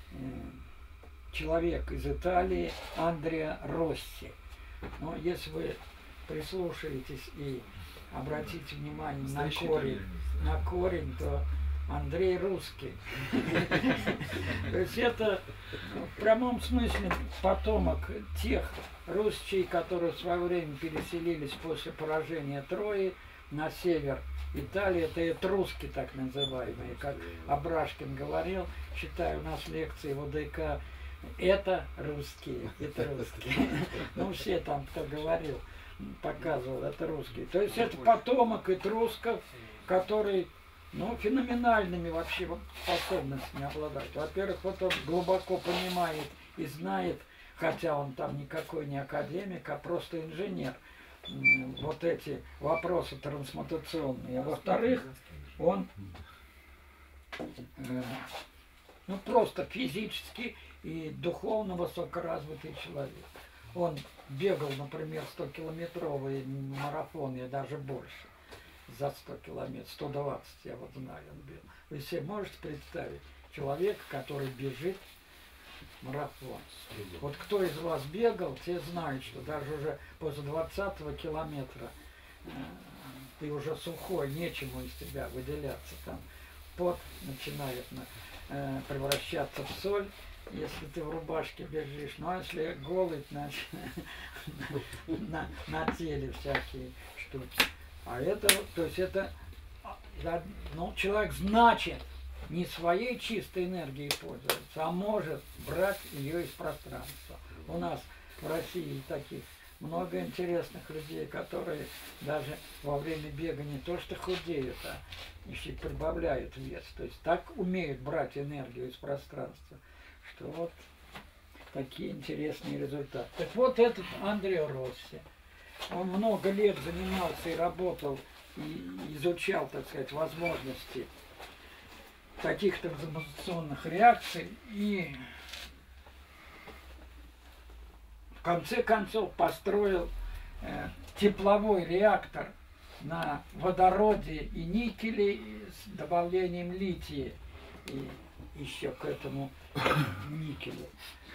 человек из Италии Андреа Росси. Но если вы прислушаетесь и обратите внимание на корень, то Андрей русский. То есть это в прямом смысле потомок тех русичей, которые в свое время переселились после поражения Трои на север Италии. Это этруски так называемые, как Абрашкин говорил, читаю у нас лекции в ОДК, это русские, это русские. Ну все там кто говорил. показывал, это русский. То есть это потомок этрусков, который, ну, феноменальными вообще способностями обладает. Во-первых, вот он глубоко понимает и знает, хотя он там никакой не академик, а просто инженер, вот эти вопросы трансмутационные. А во-вторых, он ну, просто физически и духовно высокоразвитый человек. Он бегал, например, 100-километровый марафон, и даже больше, за 100 километров, 120, я вот знаю, он бегал. Вы себе можете представить человека, который бежит марафон? Вот кто из вас бегал, те знают, что даже уже после 20-го километра ты уже сухой, нечему из тебя выделяться. Там пот начинает превращаться в соль, если ты в рубашке бежишь. Ну а если голый, значит, на теле всякие штуки. А это, то есть это, ну, человек, значит, не своей чистой энергией пользуется, а может брать ее из пространства. У нас в России таких много интересных людей, которые даже во время бега не то что худеют, а еще и прибавляют вес. То есть так умеют брать энергию из пространства, что вот такие интересные результаты. Так вот этот Андреа Росси, он много лет занимался и работал, и изучал, так сказать, возможности таких трансмутационных реакций, и в конце концов построил тепловой реактор на водороде и никеле с добавлением лития и еще к этому никелю.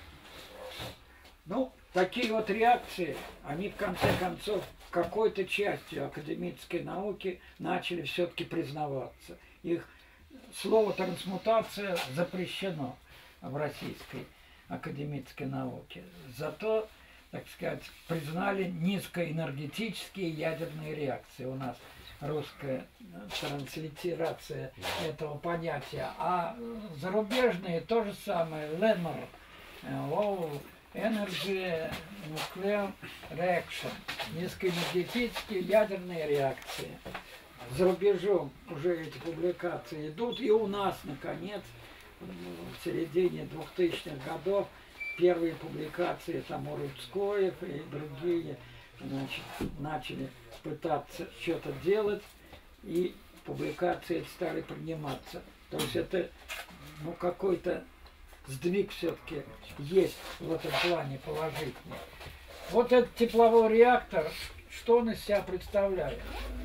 Ну, такие вот реакции, они в конце концов какой-то частью академической науки начали все-таки признаваться. Их слово трансмутация запрещено в российской академической науке. Зато, так сказать, признали низкоэнергетические ядерные реакции. У нас русская транслитерация этого понятия. А зарубежные то же самое. LENR, Low Energy Nuclear Reaction. Низкоэнергетические ядерные реакции. За рубежом уже эти публикации идут. И у нас, наконец, в середине 2000-х годов первые публикации, там Урудскоев и другие, значит, начали пытаться что-то делать, и публикации стали приниматься. То есть это, ну, какой-то сдвиг все-таки есть в этом плане положительный. Вот этот тепловой реактор, что он из себя представляет?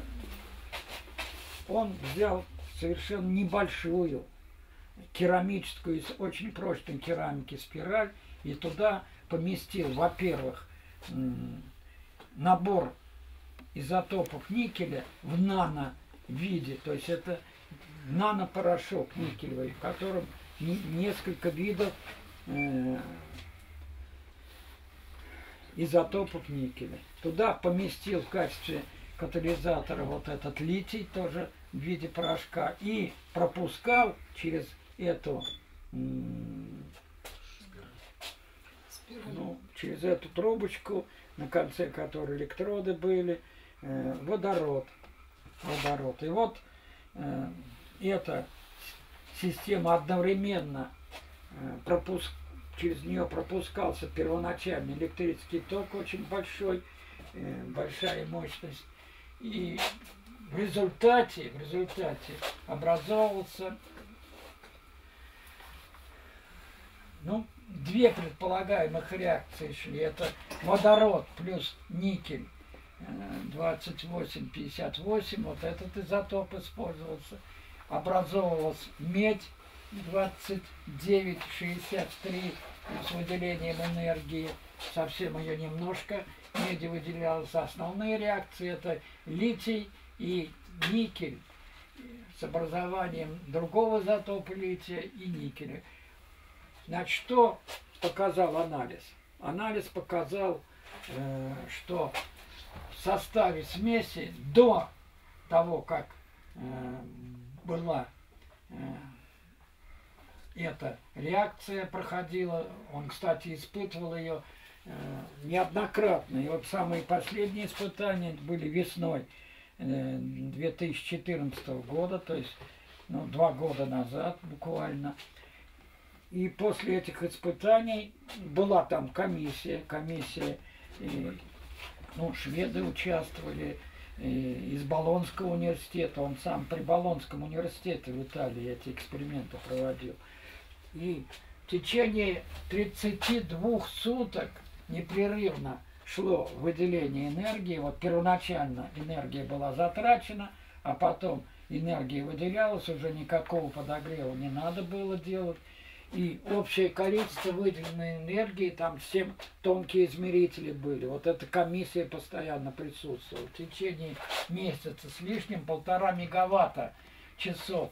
Он взял совершенно небольшую керамическую, из очень прочной керамики спираль, и туда поместил, во-первых, набор изотопов никеля в нано-виде, то есть это нанопорошок никелевый, в котором несколько видов изотопов никеля. Туда поместил в качестве катализатора вот этот литий, тоже в виде порошка, и пропускал через эту, через эту трубочку, на конце которой электроды были, водород. И вот эта система одновременно через нее пропускался первоначальный электрический ток очень большой, большая мощность. И в результате образовывался, ну, две предполагаемых реакции шли. Это водород плюс никель 28-58, вот этот изотоп использовался. Образовывалась медь 29-63 с выделением энергии. Совсем ее немножко меди выделялось. Основные реакции это литий и никель с образованием другого изотопа лития и никеля. Значит, что показал анализ? Анализ показал, что в составе смеси до того, как была эта реакция проходила, он, кстати, испытывал ее неоднократно. И вот самые последние испытания были весной 2014 года, то есть 2 года назад буквально. И после этих испытаний была там комиссия, и, шведы участвовали, из Болонского университета, он сам при Болонском университете в Италии эти эксперименты проводил. И в течение 32 суток непрерывно шло выделение энергии. Вот первоначально энергия была затрачена, а потом энергия выделялась, уже никакого подогрева не надо было делать. И общее количество выделенной энергии, там 7 тонкие измерители были. Вот эта комиссия постоянно присутствовала. В течение месяца с лишним 1,5 мегаватта часов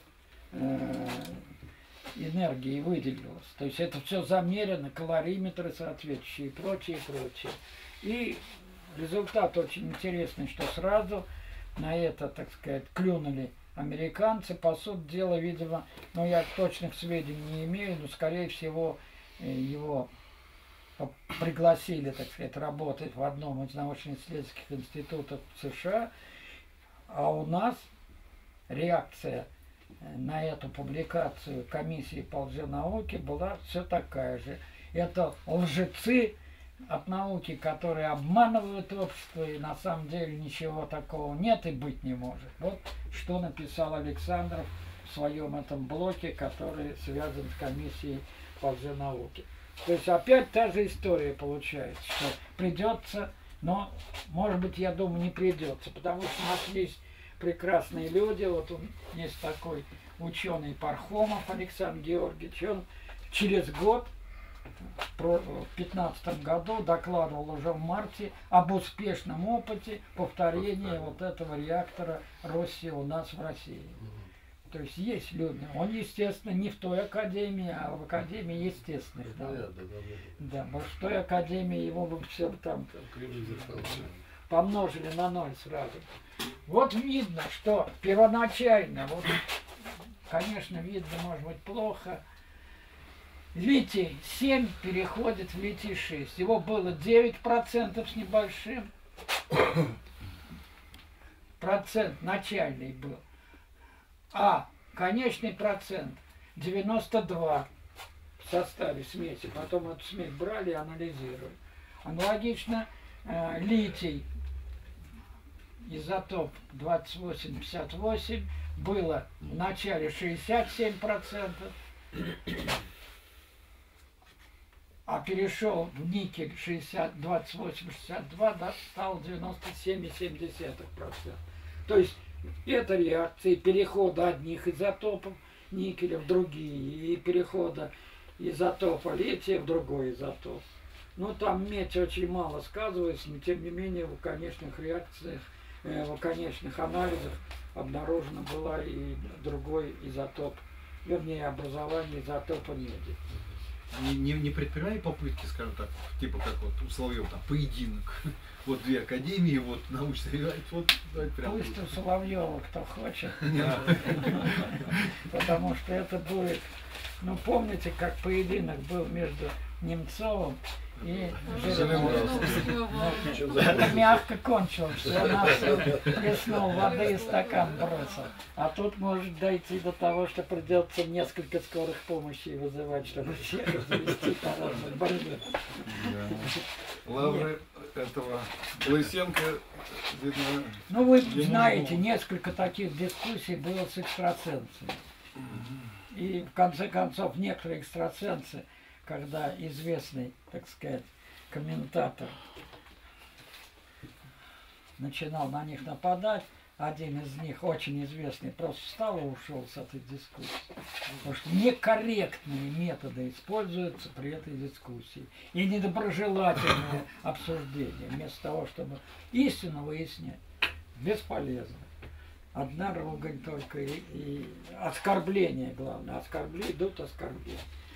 энергии выделилось. То есть это все замерено, калориметры соответствующие и прочее, и прочее. И результат очень интересный, что сразу на это, так сказать, клюнули американцы. По сути дела, видимо, я точных сведений не имею, но, скорее всего, его пригласили, так сказать, работать в одном из научно-исследовательских институтов США, а у нас реакция на эту публикацию комиссии по лженауке была все такая же. Это лжецы от науки, которые обманывают общество, и на самом деле ничего такого нет и быть не может. Вот что написал Александров в своем этом блоке, который связан с комиссией по лженауке. То есть опять та же история получается, что придется, но, может быть, я думаю, не придется, потому что нашлись прекрасные люди. Вот он есть такой ученый Пархомов Александр Георгиевич, он через год, в 2015 году, докладывал уже в марте об успешном опыте повторения вот этого реактора России у нас в России. То есть есть люди. Он, естественно, не в той академии, а в академии естественных. Да, потому что в той академии его бы все там помножили на 0 сразу. Вот видно, что первоначально, вот, конечно, видно, может быть, плохо, литий 7 переходит в литий 6. Его было 9% с небольшим. Процент начальный был. А конечный процент 92 в составе смеси. Потом эту смесь брали и анализировали. Аналогично литий, изотоп 2858, было в начале 67%. А перешел в никель 28-62, да, стал 97,7%. То есть это реакции перехода одних изотопов никеля в другие, и перехода изотопа лития в другой изотоп. Там медь очень мало сказывается, но тем не менее в конечных реакциях, в конечных анализах обнаружена была и другой изотоп, вернее образование изотопа меди. Не предпринимай попытки, скажем так, типа как вот у Соловьева, там, поединок. Вот 2 академии, вот научные, вот прям. Пусть у Соловьева кто хочет, потому что это будет, помните, как поединок был между Немцовым и Жириновским. Это мягко кончилось, что она плеснул воды и стакан бросил. А тут может дойти до того, что придется несколько скорых помощи вызывать, чтобы всех завести по разным больным. Лавры этого Лысенко, видно... Вы знаете, несколько таких дискуссий было с экстрасенсами. И в конце концов некоторые экстрасенсы, когда известный, так сказать, комментатор начинал на них нападать, один из них, очень известный, просто встал и ушел с этой дискуссии. Потому что некорректные методы используются при этой дискуссии. И недоброжелательное обсуждение, вместо того, чтобы истину выяснять, бесполезно. Одна ругань только и оскорбление, главное. Идут оскорбления.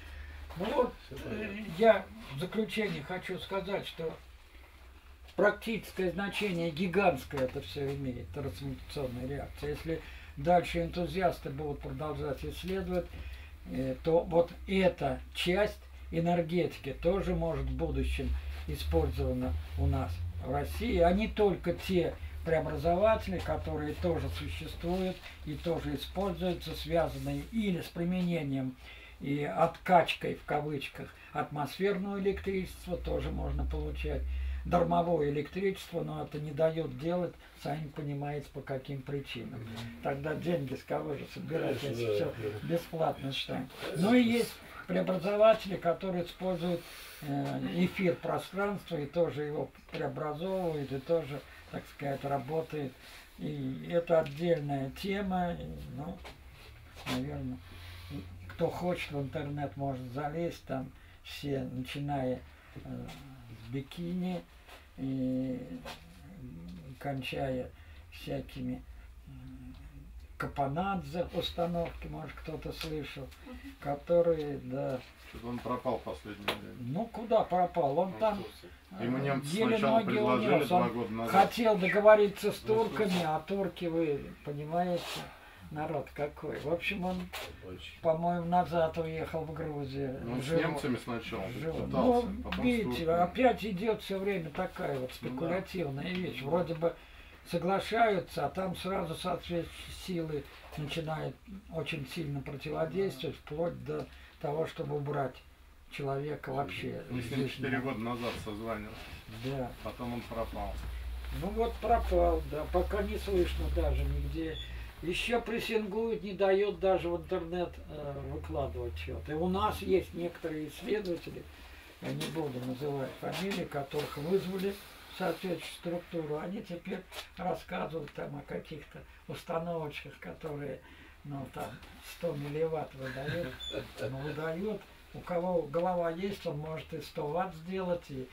Я в заключение хочу сказать, что практическое значение гигантское это все имеет, трансмутационная реакция. Если дальше энтузиасты будут продолжать исследовать, то вот эта часть энергетики тоже может в будущем использовано у нас в России, а не только те преобразователи, которые тоже существуют и тоже используются, связанные или с применением и откачкой, в кавычках, атмосферного электричества, тоже можно получать. Дармовое электричество, но это не дает делать, сами понимаете, по каким причинам. Тогда деньги с кого же собирать, если все бесплатно считаем. Ну и есть преобразователи, которые используют эфир пространства и тоже его преобразовывают, и тоже, так сказать, работает. И это отдельная тема, ну, наверное, кто хочет в интернет может залезть, там все, начиная с бикини и кончая всякими Капанадзе установки, может кто-то слышал, которые, да. Что-то он пропал последнее время. Ну куда пропал? Он там Ему немцы еле сначала ноги предложили унес. 2 Он года назад. хотел договориться с турками, а турки, вы понимаете, народ какой. В общем, он, по-моему, назад уехал в Грузию. Он с Жил- немцами сначала жил. пытался, Ну, потом с видите, турками. опять идет все время такая вот спекулятивная вещь. Вроде бы соглашаются, а там сразу соответствующие силы начинают очень сильно противодействовать, вплоть до того, чтобы убрать человека вообще. Мы с ним 4 года назад созванивались, Да. потом он пропал. Ну вот пропал, да, пока не слышно даже нигде. Еще прессингует, не дает даже в интернет выкладывать что-то. И у нас есть некоторые исследователи, я не буду называть фамилии, которых вызвали в соответствующую структуру. Они теперь рассказывают там о каких-то установочках, которые, ну там, 100 милливатт выдают. Ну, выдают. У кого голова есть, он может и 100 ватт сделать, и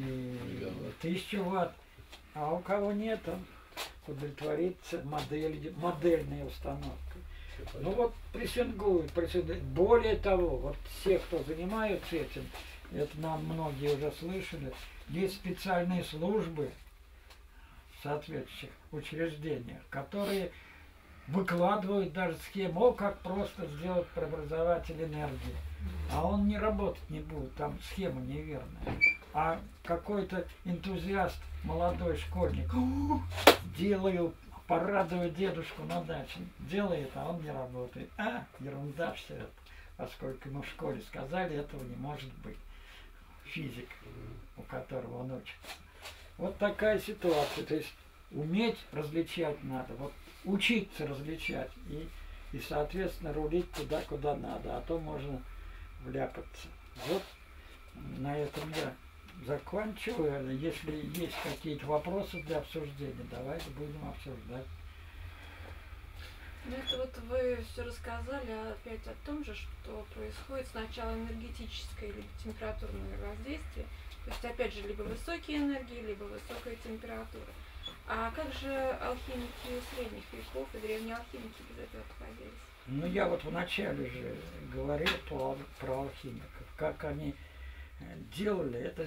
1000 ватт. А у кого нет, он удовлетворится модельной установкой. Ну вот прессингуют. Более того, вот все, кто занимаются этим, это нам многие уже слышали, есть специальные службы в соответствующих учреждениях, которые выкладывают даже схему, как просто сделать преобразователь энергии. А он не работать не будет, там схема неверная. А какой-то энтузиаст, молодой школьник, делаю, порадую дедушку на даче, делает, а он не работает. А, ерунда все это, поскольку ему в школе сказали, этого не может быть. Физик, у которого он учится. Вот такая ситуация. То есть уметь различать надо, вот учиться различать и соответственно, рулить туда, куда надо, а то можно вляпаться. Вот на этом я заканчиваю. Если есть какие-то вопросы для обсуждения, давайте будем обсуждать. Ну это вот вы все рассказали опять о том же, что происходит сначала энергетическое либо температурное воздействие. То есть опять же либо высокие энергии, либо высокая температура. А как же алхимики средних веков и древние алхимики без этого обходились? Ну я вот вначале же говорил про алхимиков, как они делали это.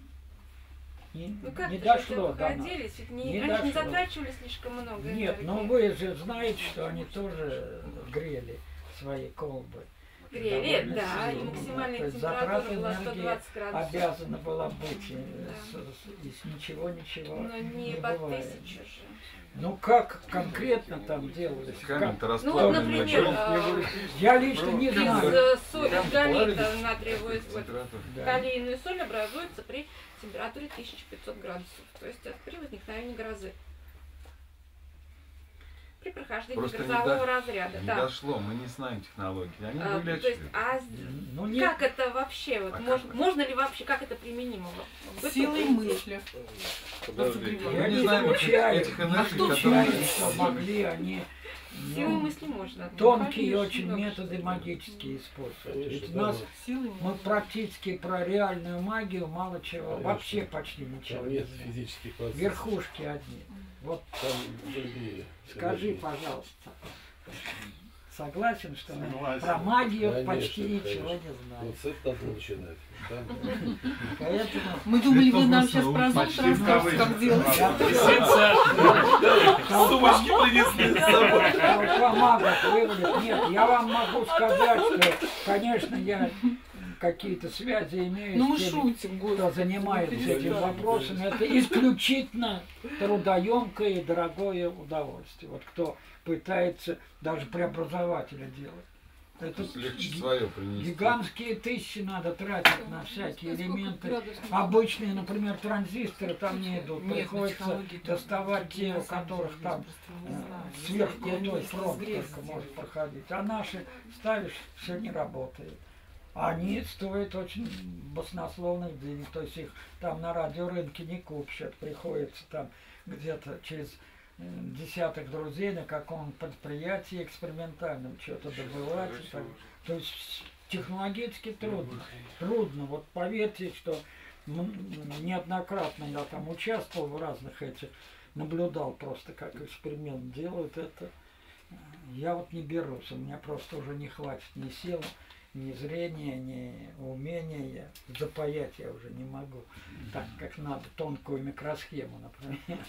Ну как Не же дошло это до нас. обходились? Ведь Не они же не дошло. затрачивали слишком много энергии. Нет, но вы же знаете, что они тоже грели свои колбы. Грели, довольно да, и сильно. максимальная То есть температура затрата была энергии 120 градусов. обязана была быть Да. из ничего Но не под бывает. 1000 же. Ну как конкретно там делалось? Камень-то Ну вот, расплавленный. например, Я лично не из знаю. соли, из галита натриевой соли. Температура. Да. Калийная соль образуется при температуре 1500 градусов, то есть это при возникновении грозы. При прохождении Просто грозового разряда. Не Да. дошло, мы не знаем технологии. Они То были есть, очевидны. Ну не как это вообще, вот, А можно ли вообще, как это применимо? в быту, Силой в принципе? мысли. Подождите. я Мы не не знаем исключаю, этих не энергий, исключаю, которые- что могли они Силой ну, мысли можно. тонкие Конечно, очень много методы что. магические использовать. Ведь Конечно, у нас Силой мы мысли. практически про реальную магию мало чего, Конечно. вообще почти ничего Там не нет знаем. физических процессов. Верхушки одни. Вот Там другие. скажи, энергии. пожалуйста, согласен, что мы Согласен. про магию Конечно, почти ничего конечно. не знаем. Вот с этого надо начинать. Да? Поэтому Мы думали, вы нам Свет сейчас про золото Почти в расскажете, как кавычках. делать. Сумочки принесли с собой. толпа магов вывалит. Нет, я вам могу сказать, что, конечно, я какие-то связи имею Ну мы с теми, шутим, кто господи. занимается ну, этим перестань. вопросом. Это исключительно трудоемкое и дорогое удовольствие. Вот кто пытается даже преобразователя делать. Это Легче свое принести. гигантские тысячи надо тратить на всякие элементы. Обычные, например, транзисторы там не идут. Нет, Приходится технологии там доставать те, другие, у на самом которых деле, там я просто не знаю. сверхкрутой Я фронт разгрез только сделаю. может проходить. А наши ставишь, все не работает. Они стоят очень баснословных денег. То есть их там на радиорынке не купишь. Это приходится там где-то через десяток друзей на каком-то предприятии экспериментальном что-то добывать. и так. То есть технологически трудно. Трудно. Вот поверьте, что неоднократно я там участвовал в разных этих, наблюдал просто, как эксперимент делают это. Я вот не берусь, у меня просто уже не хватит ни сил, ни зрения, ни умения. Запаять я уже не могу так, как надо, тонкую микросхему, например.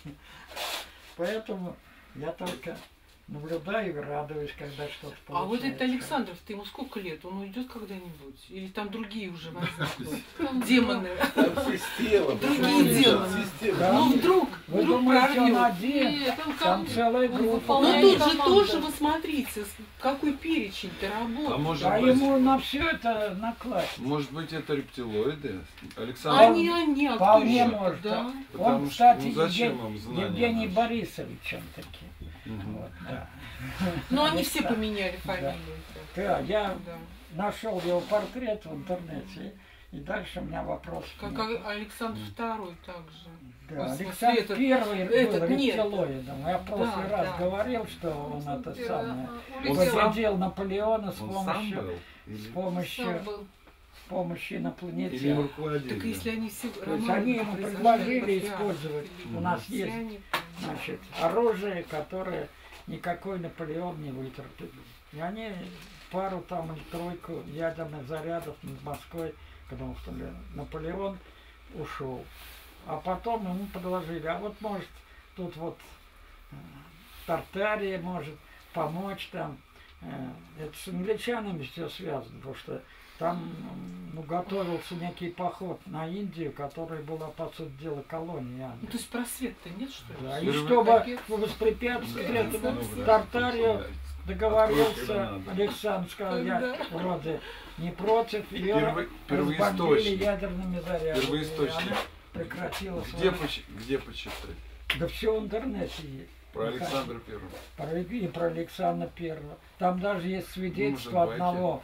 Поэтому я только наблюдаю и радуюсь, когда что-то получается. А вот этот Александров, ты ему сколько лет? Он уйдет когда-нибудь? Или там другие уже возникнут? Демоны. Система. Другие демоны. Да. Ну вдруг Вы думаете, он прорвет. один? Нет, он Там как... целая он группа. выполняет Ну тут же команду. тоже, вы смотрите, какой перечень-то работает. А может А быть, ему на все это накласть. может быть, это рептилоиды? Александр, Они, а кто Вполне еще? может. Да. потому Он, что, кстати, ну зачем им знания Евгений наши? Борисович, он такие. Мгм. Вот, да. Ну они все Да. поменяли фамилию. Да, я Да. нашел его портрет в интернете, и дальше у меня вопрос. Как Александр II также. Да, в смысле, Александр этот- Первый был этот нет. рептилоидом. Я в прошлый Да, раз да. говорил, что он это самое Он сам- победил Наполеона с Он сам помощью, был? с Или, помощью, Сам был. с помощью или инопланетян. руководитель? Так если они все То есть они ему предложили использовать. У нас все есть, они- значит, оружие, которое никакой Наполеон не вытерпит. И они пару там или тройку ядерных зарядов над Москвой, потому что Наполеон ушел. А потом ему предложили, а вот может тут вот Тартария может помочь там. Это с англичанами все связано, потому что там ну, готовился некий поход на Индию, которая была, по сути дела, колонией Ну, Англии. то есть просвет-то нет, что ли? Да, и Впервые- чтобы Капец. воспрепятствовать Да, этому да, Тартарию, договорился Открой, когда надо. Александр, сказал, я Да. вроде не против, ее разбомбили Первоисточник. ядерными зарядами. Первоисточник. И она прекратила Где, свою... где почитать? Да все в интернете есть. Про Александра Первого. И про Александра Первого. Там даже есть свидетельство Может,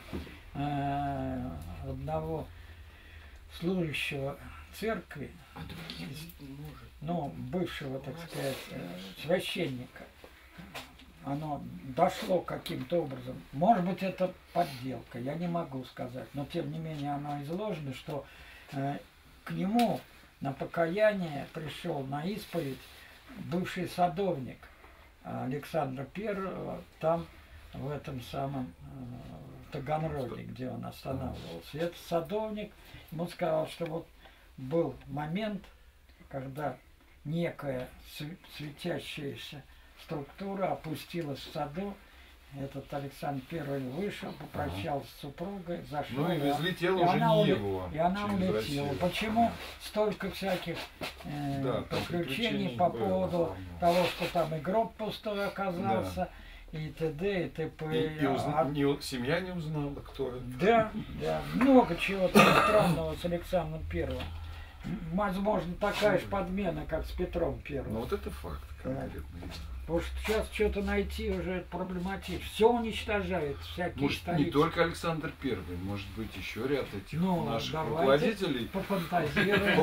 одного служащего церкви, А другие не может. ну, бывшего, так сказать, священника. Оно дошло каким-то образом. Может быть, это подделка, я не могу сказать. Но, тем не менее, оно изложено, что к нему на покаяние пришел на исповедь бывший садовник Александра Первого, там, в этом самом Таганроге, где он останавливался. И этот садовник ему сказал, что вот был момент, когда некая светящаяся структура опустилась в саду. Этот Александр Первый вышел, попрощался с супругой, зашел. Ну и везли тело и уже она не его. И она через улетела. Россию. Почему столько всяких Да, там приключений по было. поводу того, что там и гроб пустой оказался, и т.д. и т.п. Семья не узнала, кто это. Да, да, много чего там странного с Александром Первым. Возможно, такая же подмена, как с Петром Ну Первым. вот это факт конкретный. Потому что сейчас что-то найти уже проблематично. Все уничтожают, всякие Может, не исторические. только Александр Первый, может быть, еще ряд этих Ну, наших давайте руководителей. Пофантазируем.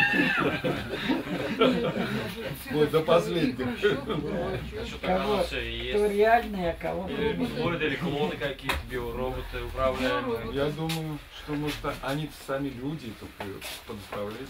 Вплоть до последнего. Кого? Кто реальный, а кого Роботы или клоны какие-то, биороботы управляемые. Я думаю, что может они сами люди, только подправляют.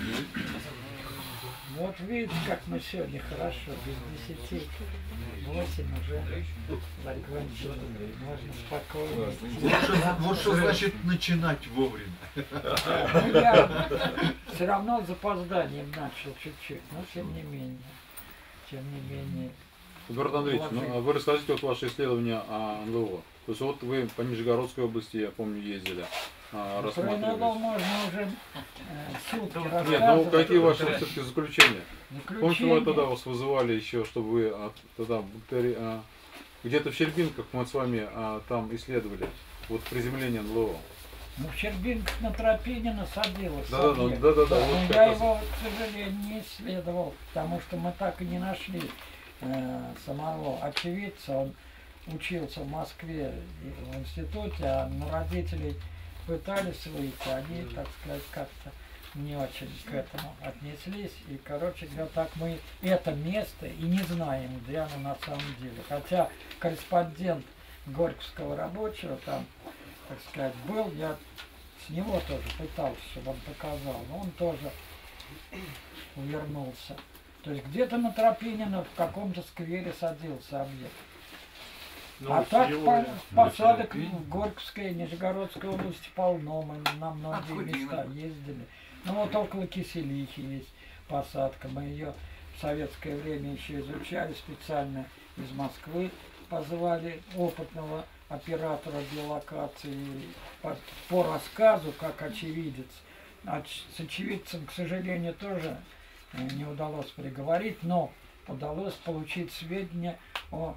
Вот видите, как мы сегодня хорошо, без 10, 8 уже закончили. Можно спокойно. Вот что значит начинать вовремя. Да, ну я все равно с запозданием начал чуть-чуть, но тем не менее. Тем не менее. Эдуард Андреевич, ну, а вы расскажите вот ваше исследование о НЛО. То есть вот вы по Нижегородской области, я помню, ездили. Про рассматривались? НЛО можно уже сутки Нет, рассказывать. ну какие ваши все-таки заключения? Помните, мы тогда Заключение. вас вызывали еще, чтобы вы тогда где-то в Щербинках мы с вами там исследовали вот приземление НЛО. Ну, в Щербинках на Тропинина садилась. Да, объект. да. Вот Но как я раз. его, к сожалению, не исследовал, потому что мы так и не нашли самого очевидца. Он учился в Москве в институте, а на родителей пытались выйти, они, так сказать, как-то не очень к этому отнеслись. И, короче говоря, так мы это место и не знаем, где оно на самом деле. Хотя корреспондент Горьковского рабочего там, так сказать, был, я с него тоже пытался, чтобы он показал, но он тоже увернулся. То есть где-то на Тропинина в каком-то сквере садился объект. Ну, А так его- посадок в Горьковской, Нижегородской области полно, мы на многие Откуда места именно? ездили. Ну вот около Киселихи есть посадка, мы ее в советское время еще изучали специально из Москвы, позвали опытного оператора биолокации по рассказу, как очевидец. С очевидцем, к сожалению, тоже не удалось переговорить, но удалось получить сведения о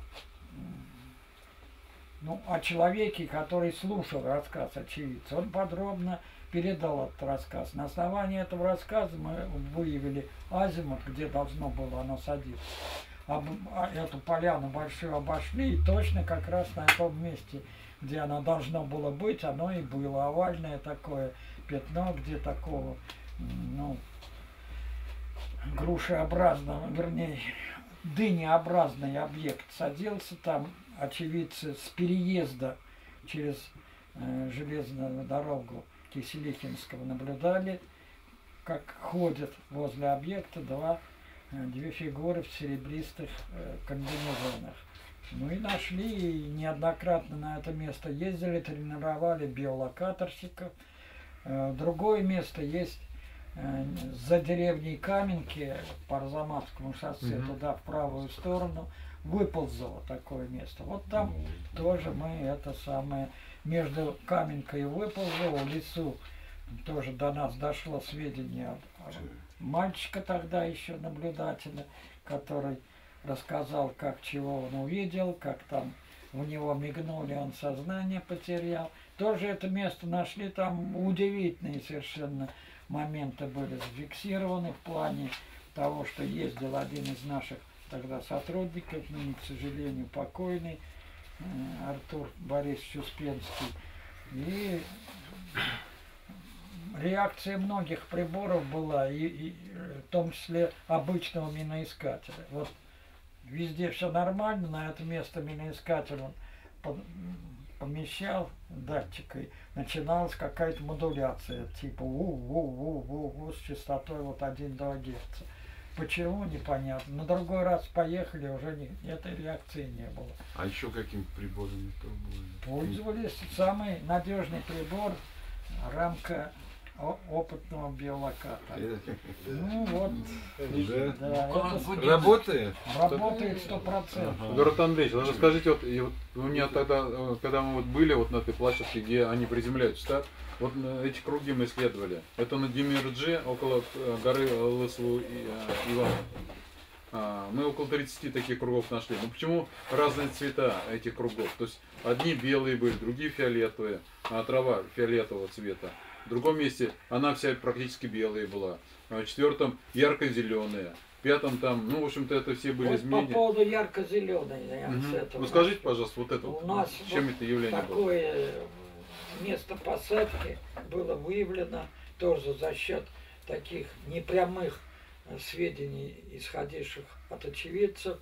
человеке, который слушал рассказ очевидца. Он подробно передал этот рассказ. На основании этого рассказа мы выявили азимут, где должно было оно садиться. Эту поляну большую обошли, и точно как раз на том месте, где оно должно было быть, оно и было. Овальное такое пятно, где такого, грушеобразного, вернее, дынеобразный объект садился там. Очевидцы с переезда через железную дорогу Киселихинского наблюдали, как ходят возле объекта две фигуры в серебристых комбинезонах. Ну и нашли, и неоднократно на это место ездили, тренировали биолокаторщиков. Другое место есть за деревней Каменки по Арзамасскому шоссе, туда в правую сторону, выползло такое место. Вот там тоже мы это самое, между Каменкой и Выползло, в лесу, тоже до нас дошло сведение от мальчика тогда еще наблюдателя, который рассказал, как чего он увидел, как там в него мигнули, он сознание потерял. Тоже это место нашли, там удивительные совершенно моменты были зафиксированы в плане того, что ездил один из наших тогда сотрудников, ныне, к сожалению, покойный Артур Борисович Успенский. И реакция многих приборов была, и в том числе обычного миноискателя. Вот везде все нормально, на это место миноискатель он помещал датчик, и начиналась какая-то модуляция, типа у с частотой вот 1-2 Гц. Почему, непонятно. На другой раз поехали, уже этой реакции не было. А еще какими приборами пробовали? Пользовались самый надежный прибор, рамка опытного биолокатора. Ну вот, да, это Работает? работает 100%. Город Андреевич, расскажите, вот у меня тогда, когда мы вот были вот на этой площадке, где они приземляются, да, вот эти круги мы исследовали. Это на Демирджи, около горы Лысого Ивана. Мы около 30 таких кругов нашли. Но почему разные цвета этих кругов? То есть одни белые были, другие фиолетовые, а трава фиолетового цвета. В другом месте она вся практически белая была. В четвертом ярко-зеленая. В пятом там, ну, в общем-то, это все были Вот изменения. по поводу ярко-зеленой, я с этого Ну, скажите, начну. пожалуйста, вот это, У нас чем вот это явление было? такое место посадки было выявлено тоже за счет таких непрямых сведений, исходивших от очевидцев,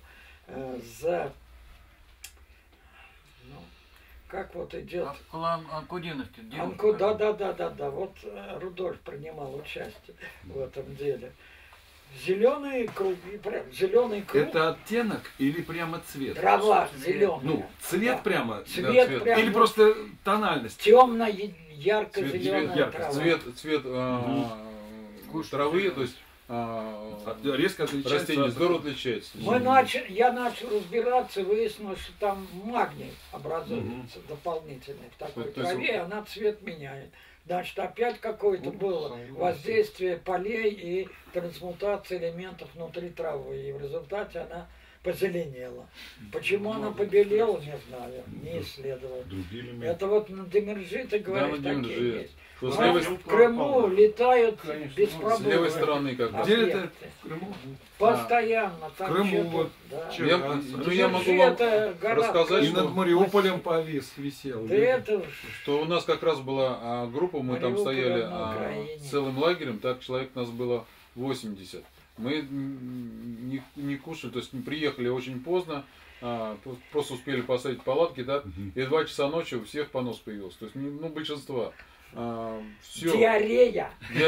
как вот идет... Около Анкудиновки. Да. Вот Рудольф принимал участие в этом деле. Зеленые круги, прям зеленый круг. Это оттенок или прямо цвет? Трава зеленая. Ну, цвет Да. прямо? Цвет цвет. прям Или просто тональность? темно-ярко-зеленая трава. Цвет травы, то есть Резко отличается растение от- здорово отличается. Я начал разбираться, выяснилось, что там магний образуется дополнительный в такой То есть траве, и она цвет меняет. Значит, опять какое-то было воздействие полей и трансмутация элементов внутри травы. И в результате она позеленела. Почему она побелела, не знаю, не исследовал. Это вот на Демиржи, ты говоришь, Да, на такие Демиржи. есть. Что с А левой, в Крыму летают без с проблем. левой стороны как бы. Где это? Объекты. В Крыму? Постоянно. Там Крыму что-то, вот да. вчера. Ну, я могу вам рассказать, И над Мариуполем повис, висел. Да это уж что у нас как раз была группа, мы там Мариуполь стояли на Украине. целым лагерем, так человек нас было 80. Мы не кушали, то есть мы приехали очень поздно, просто успели поставить палатки, да, и 2 часа ночи у всех понос появился, то есть ну, большинства. Все. диарея.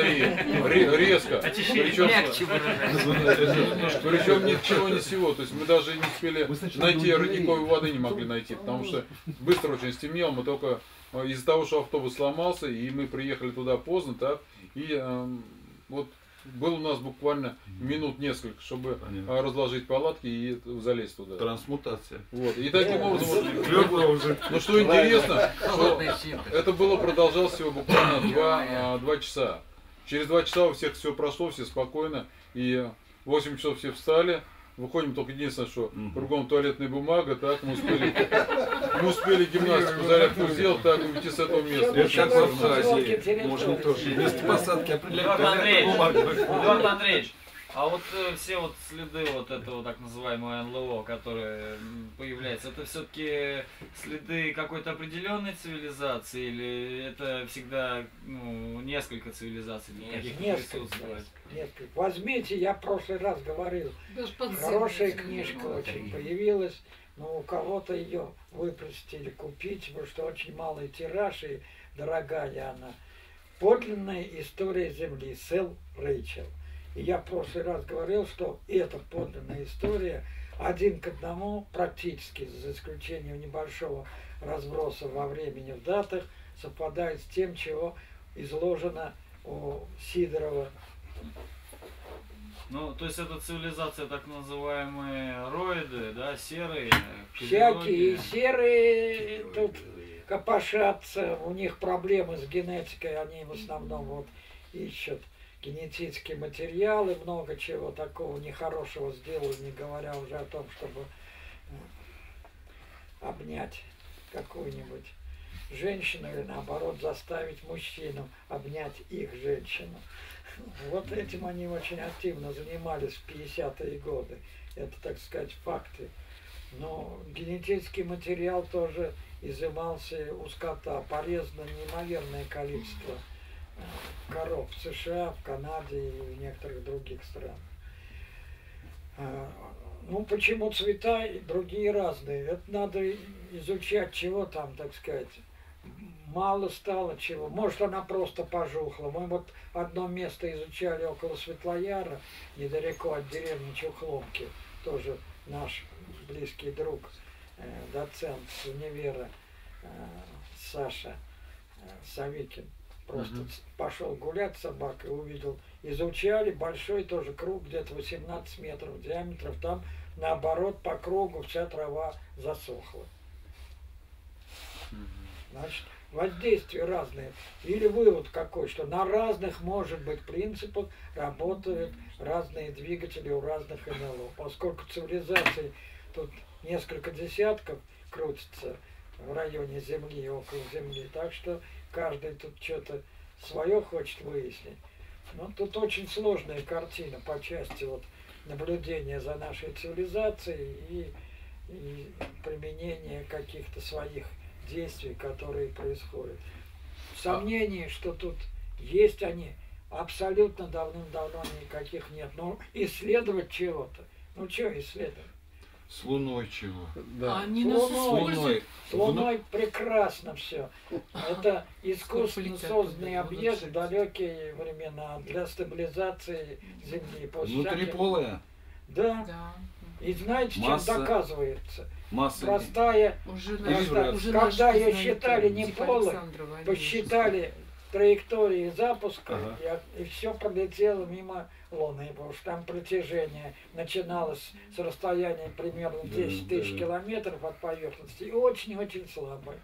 Резко. Причем, Мягче выражайся. причем ничего не всего. То есть мы даже не успели найти родниковой воды, не могли найти, потому что быстро очень стемнело. Мы только из-за того, что автобус сломался, и мы приехали туда поздно, так, и вот был у нас буквально минут несколько, чтобы разложить палатки и залезть туда. Трансмутация. Вот. И таким образом, Клёво уже. ну что интересно, что Холодный синтез. это было продолжалось всего буквально 2 часа. Через 2 часа у всех все прошло, все спокойно, и в 8 часов все встали. Выходим, только единственное, что кругом туалетная бумага, так, мы успели гимнастику зарядку сделать, так, уйти с этого места. Это как в Абхазии. Можно тоже место посадки Эдуард определять. Андреевич, Эдуард Андреевич, а вот все вот следы вот этого так называемого НЛО, которые появляются, это все-таки следы какой-то определенной цивилизации или это всегда несколько цивилизаций? Несколько. Возьмите, я в прошлый раз говорил, хорошая книжка очень появилась, но у кого-то ее выпустили купить, потому что очень малый тираж и дорогая она. Подлинная история Земли, Сэл Рэйчел. И я в прошлый раз говорил, что эта подлинная история 1 к 1 практически, за исключением небольшого разброса во времени в датах, совпадает с тем, чего изложено у Сидорова. Ну, то есть это цивилизация так называемые роиды, да, серые. Всякие и козероги. серые тут копошатся, у них проблемы с генетикой, они в основном вот ищут генетические материалы, много чего такого нехорошего сделали, не говоря уже о том, чтобы обнять какую-нибудь женщину или наоборот заставить мужчину обнять их женщину. Вот этим они очень активно занимались в 50-е годы. Это, так сказать, факты. Но генетический материал тоже изымался у скота. Порезано неимоверное количество коров в США, в Канаде и в некоторых других странах. Ну, почему цвета и другие разные? Это надо изучать, чего там, так сказать, мало стало чего. Может, она просто пожухла. Мы вот одно место изучали около Светлояра, недалеко от деревни Чухломки. Тоже наш близкий друг, доцент с универа Саша Савикин. Просто пошел гулять с собакой, увидел. Изучали большой тоже круг, где-то 18 метров диаметров. Там, наоборот, по кругу вся трава засохла. Значит, воздействия разные. Или вывод какой, что на разных, может быть, принципах работают разные двигатели у разных НЛО. Поскольку цивилизации тут несколько десятков крутится в районе Земли и около Земли, так что каждый тут что-то свое хочет выяснить. Но тут очень сложная картина по части вот наблюдения за нашей цивилизацией и применения каких-то своих действий, которые происходят. Сомнений, что тут есть они, абсолютно давным-давно никаких нет. Но исследовать чего-то. Ну что исследовать? С Луной чего? Да. Они нас Луной. используют. С Луной прекрасно все. Это искусственно летят созданный туда, объект в будут жить. далекие времена для стабилизации Земли. После всяких- Внутриполая Да. Да. И знаете, Масса. чем доказывается? масса. Простая, Уже Когда- уже когда наши ее знаете, считали типа неполой, Александрова, они посчитали траектории запуска, Ага. и все пролетело мимо Луны, потому что там притяжение начиналось с расстояния примерно 10 тысяч километров от поверхности и очень-очень слабое.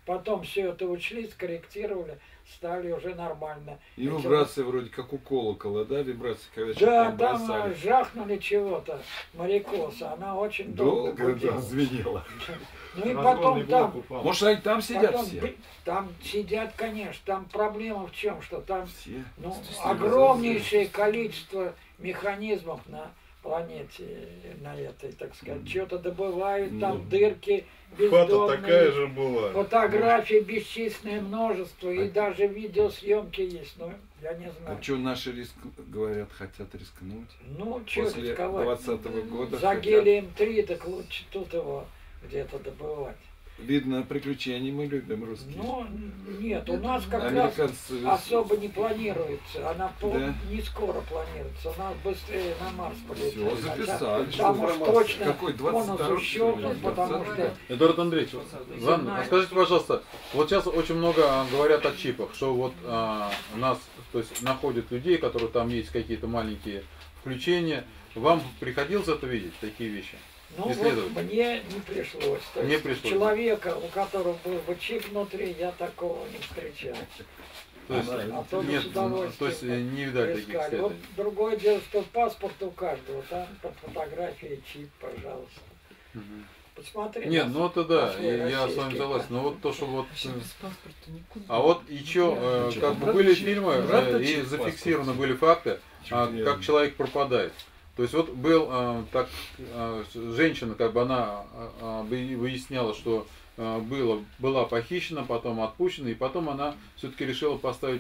Потом все это учли, скорректировали, стали уже нормально. И Эти вибрации вроде как у колокола, да, вибрации, когда Да, человека там бросали. жахнули чего-то, Марикоса, она очень долго Долго гудела. да, звенело. Ну и потом там, Может, они там сидят потом все? там сидят, конечно, там проблема в чем, что там Все. ну, огромнейшее количество механизмов на планете, на этой, так сказать, что-то добывают, там дырки Хата бездонные, такая же была. фотографий бесчисленное множество, и даже видеосъемки есть, но я не знаю. А что наши говорят, хотят рискнуть? Ну, что После рисковать? 20-го года За хотят. гелием-3 так лучше тут его где-то добывать. Видно, приключений мы любим, русские. Ну, нет, у нас как раз Американцы... особо не планируется. Она Да. не скоро планируется. У нас быстрее на Марс полетит. Все, записали. Там уж точно Какой, 22-й, бонус щелкнут, или потому 20-й? что Эдуард Андреевич, ладно, скажите, пожалуйста, вот сейчас очень много говорят о чипах, что вот нас, то есть находят людей, которые там есть какие-то маленькие включения. Вам приходилось это видеть, такие вещи? ну, исследовать. вот мне не пришлось. То Не есть пришлось. человека, у которого был бы чип внутри, я такого не встречал. То есть, А то бы нет, с удовольствием то есть не видали таких искали. Вот исследований. другое дело, что паспорт у каждого, там под фотографией чип, пожалуйста. Мгм. Посмотри. Нет, ну это да, на свой я с вами российский согласен. Но вот то, что вот... Вообще без паспорта никуда. А вот и что, как бы были фильмы, и зафиксированы были факты, как человек пропадает. То есть вот был женщина, как бы она выясняла, что была похищена, потом отпущена, и потом она все-таки решила поставить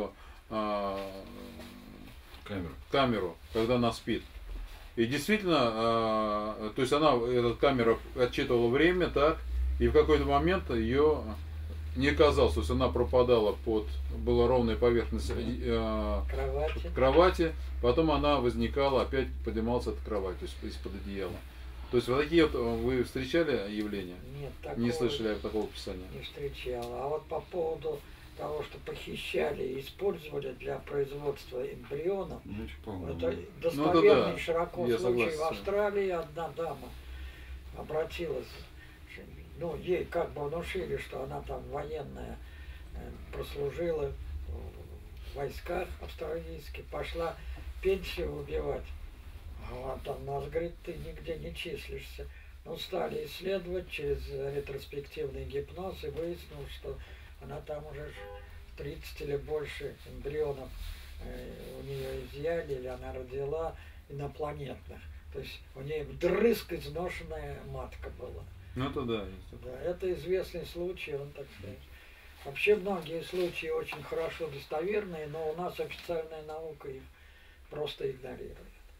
камеру, когда она спит. И действительно, то есть она, эта камера отчитывала время, так, и в какой-то момент ее не казалось, то есть она пропадала была ровная поверхность кровати, потом она возникала, опять поднималась от кровати, то есть из-под одеяла. То есть вот такие вот вы встречали явления? Нет, такого Не слышали такого описания? не встречал. А вот по поводу того, что похищали и использовали для производства эмбрионов, Ну, очень полно. это Ну, достоверный да, широко я случай согласен в Австралии. Одна дама обратилась, ну, ей как бы внушили, что она там военная, прослужила в войсках австралийских, пошла пенсию выбивать. А там нас, говорит, ты нигде не числишься. Ну, стали исследовать через ретроспективный гипноз, и выяснилось, что она там уже 30 или больше эмбрионов у нее изъяли, или она родила инопланетных. То есть у нее вдрызг изношенная матка была. Ну это да. Да, это известный случай, он, так сказать. Вообще многие случаи очень хорошо достоверные, но у нас официальная наука их просто игнорирует.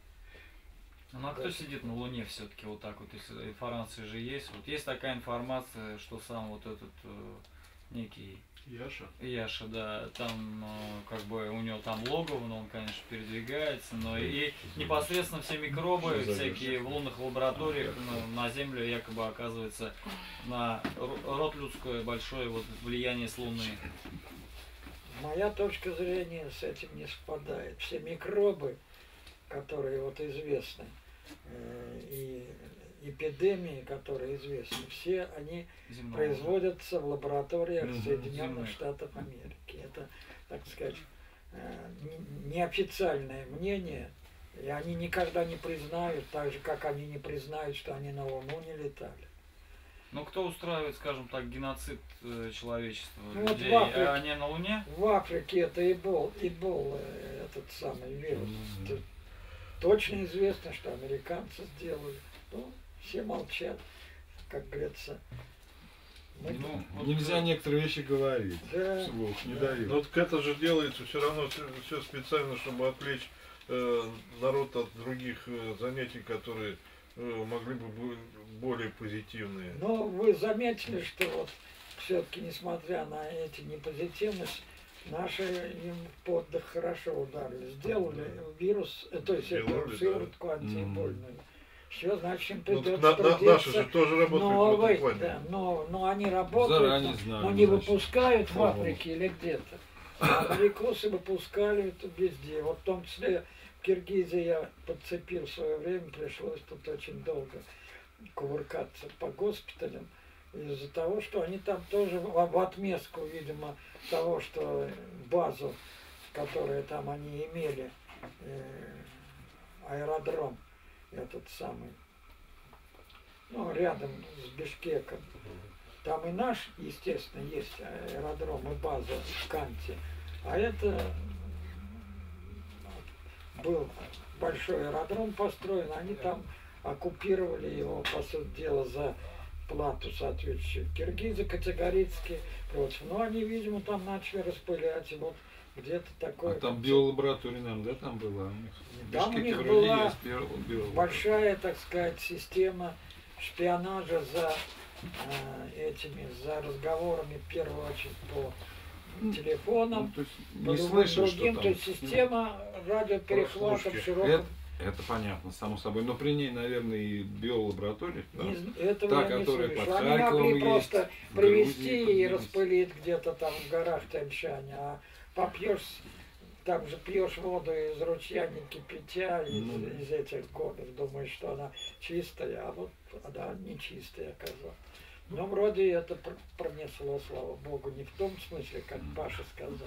Ну а кто сидит на Луне все-таки вот так вот, если информация же есть? Вот есть такая информация, что сам вот этот некий Яша, да, там как бы у него там логово, но он, конечно, передвигается, но и непосредственно все микробы, всякие в лунных лабораториях на Землю якобы оказывается на род людское большое вот влияние с Луны. Моя точка зрения с этим не совпадает. Все микробы, которые вот известны, и эпидемии, которые известны, все они Земного. производятся в лабораториях Соединенных Земных. Штатов Америки. Это, так сказать, неофициальное мнение, и они никогда не признают, так же, как они не признают, что они на Луну не летали. Ну кто устраивает, скажем так, геноцид человечества? Ну, вот людей? в Африке- Они на Луне? В Африке это Эбол, этот самый вирус. Точно известно, что американцы сделали. Ну, все молчат, как говорится. Мы- Ну, вот, Нельзя некоторые вещи говорить. Да, Вслух не да. дают. Но вот это же делается все равно все специально, чтобы отвлечь народ от других занятий, которые могли бы быть более позитивные. Но вы заметили, что вот все-таки, несмотря на эти непозитивности, наши им в отдых хорошо ударили. Сделали вирус, то есть Сделали, эту да. сыворотку антибольную. Все, значит, им Ну, придется наши же трудиться тоже работают в новой, этом плане. да, но они работают, Заранее знали, но не значит. выпускают в Формулу. Африке или где-то. А америкосы выпускали это везде. Вот в том числе в Киргизии я подцепил в свое время, пришлось тут очень долго кувыркаться по госпиталям. из-за того, что они там тоже в отместку, видимо, того, что базу, которую там они имели, аэродром, этот самый, ну, рядом с Бишкеком. Там и наш, естественно, есть аэродром и база в Канте. А это был большой аэродром построен, они там оккупировали его, по сути дела, за плату соответствующую. Киргизы категорически против. Но они, видимо, там начали распылять. И вот где-то такое... А там биолаборатория, наверное, да, там была? Там у них была большая, так сказать, система шпионажа за за разговорами, в первую очередь, по телефонам, то есть по не любым слышал, другим. что То есть система радиоперехвата в широком... Это понятно, само собой. Но при ней, наверное, и биолаборатория. Да? Этого та, я не которая слышу. под Они Харьковом могли есть, просто в привезти Грузии, и распылить где-то там в горах Тянь-Шань. А попьешь, там же пьешь воду из ручья, не кипятя, из этих годов, думаешь, что она чистая, а вот она не чистая оказалась. Но вроде это пронесло, слава богу, не в том смысле, как Паша сказал.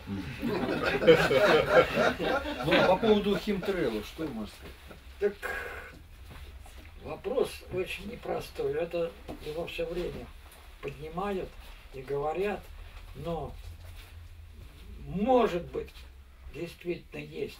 Ну, а по поводу химтрейлов, что вы можете сказать? Так вопрос очень непростой. Это его все время поднимают и говорят, но может быть действительно есть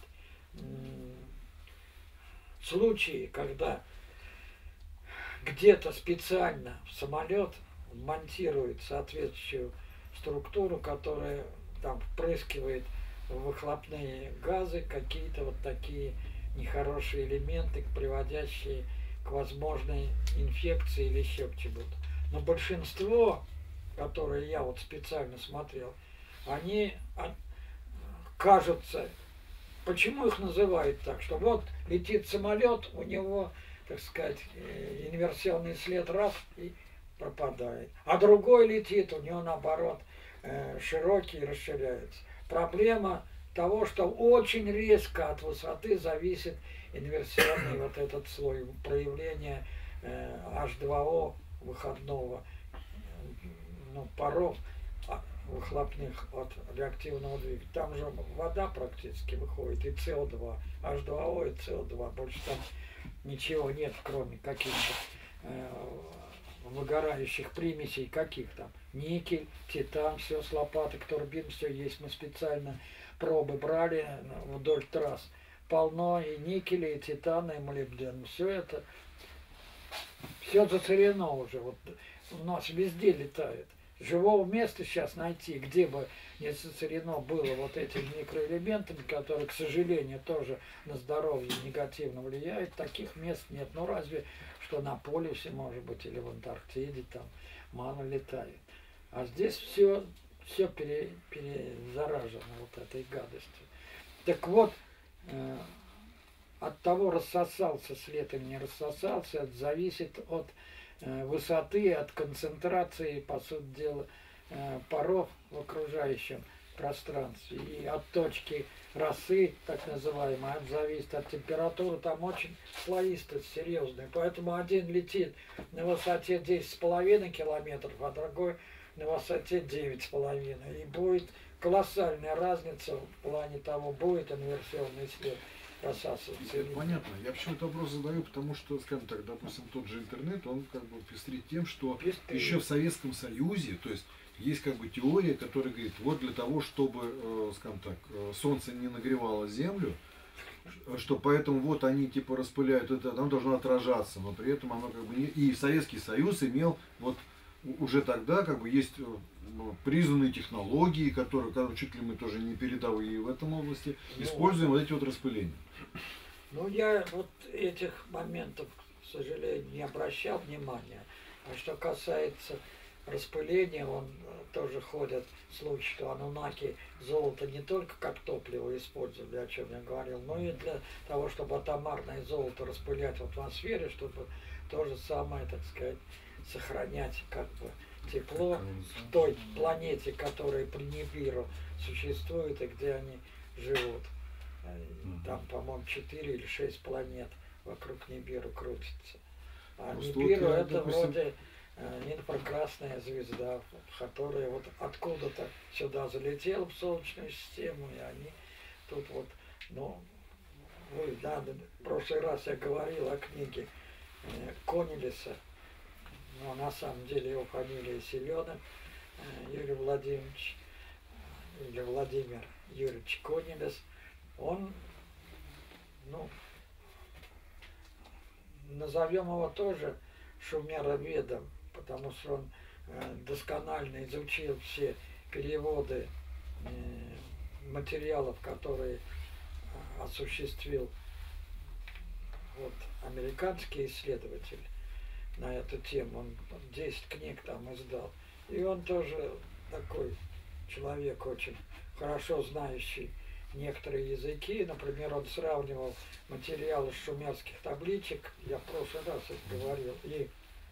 случаи, когда где-то специально в самолет монтирует соответствующую структуру, которая там впрыскивает в выхлопные газы какие-то вот такие нехорошие элементы, приводящие к возможной инфекции или еще к чему-то. Но большинство, которые я вот специально смотрел, они кажутся, почему их называют так, что вот летит самолет, у него, так сказать, инверсионный след раз и пропадает. А другой летит, у него наоборот широкий и расширяется. Проблема того, что очень резко от высоты зависит инверсионный вот этот слой проявления H2O выходного, ну, паров выхлопных от реактивного двигателя. Там же вода практически выходит, и СО2, H2O и СО2. Больше там ничего нет, кроме каких-то выгорающих примесей, каких там. Никель, титан, все с лопаток, турбин, все есть. Мы специально пробы брали вдоль трасс. Полно и никеля, и титана, и молибдена. Все это, все зацарено уже. Вот у нас везде летает. Живого места сейчас найти, где бы не зацарено было вот этими микроэлементами, которые, к сожалению, тоже на здоровье негативно влияют, таких мест нет. Ну разве что на полюсе, может быть, или в Антарктиде там мало летает. А здесь все перезаражено вот этой гадостью. Так вот, от того, рассосался след или не рассосался, это зависит от высоты, от концентрации, по сути дела, паров в окружающем пространстве. И от точки росы, так называемой, зависит от температуры, там очень слоистость серьезная. Поэтому один летит на высоте 10,5 километров, а другой на высоте 9,5. И будет колоссальная разница в плане того, будет инверсионный след рассасываться. Понятно. Я почему-то вопрос задаю, потому что, скажем так, допустим, тот же интернет, он как бы пестрит тем, что еще в Советском Союзе, то есть есть как бы теория, которая говорит, вот для того, чтобы, скажем так, солнце не нагревало землю, что поэтому вот они типа распыляют это, оно должно отражаться, но при этом оно как бы не... И Советский Союз имел вот уже тогда как бы есть признанные технологии, которые чуть ли мы тоже не передовые в этом области, используем вот эти вот распыления. Ну, я вот этих моментов, к сожалению, не обращал внимания. А что касается распыления, он тоже ходят слухи, что анунаки золото не только как топливо использовали, о чем я говорил, но и для того, чтобы атомарное золото распылять в атмосфере, чтобы то же самое, так сказать, сохранять как бы тепло в той планете, которая при Нибиру существует и где они живут. Там, по-моему, 4 или 6 планет вокруг Нибиру крутится. А Нибиру это, допустим, вроде инфракрасная звезда, которая вот откуда-то сюда залетела в Солнечную систему, и они тут вот, ну, вы, да, в прошлый раз я говорил о книге Конелеса, но на самом деле его фамилия Селенок, Юрий Владимирович, или Владимир Юрьевич Конелес. Он, ну, назовем его тоже шумероведом, потому что он досконально изучил все переводы материалов, которые осуществил вот американский исследователь на эту тему. Он 10 книг там издал. И он тоже такой человек, очень хорошо знающий некоторые языки. Например, он сравнивал материалы шумерских табличек, я в прошлый раз это говорил, и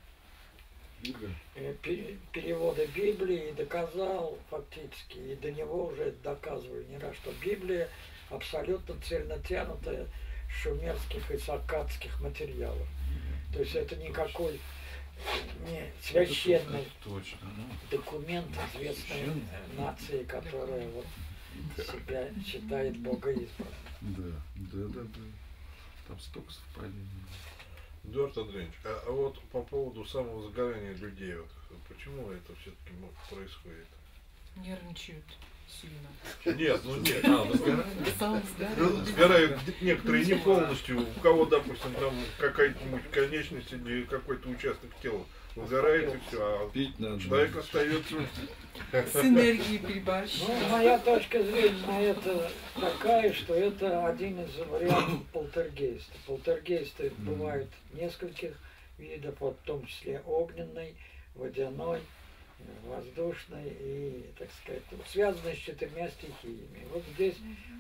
переводы Библии, и доказал фактически, и до него уже доказывали не раз, что Библия абсолютно цельнотянутая шумерских и саккадских материалов. То есть это никакой не священный документ известной нации, которая вот себя считает богоизбранной. Да. Там столько совпадений. Эдуард Андреевич, а вот по поводу самовозгорания людей, вот, почему это все-таки происходит? Нервничают сильно. Нет, ну нет. Сгорают. Некоторые не полностью. У кого, допустим, там какая-нибудь конечность или какой-то участок тела выгорает и все, а человек остается с энергией переборщил. Ну, моя точка зрения на это такая, что это один из вариантов полтергейста. Полтергейсты бывают нескольких видов, вот, в том числе огненный, водяной, воздушной и, так сказать, связанный с 4 стихиями. Вот здесь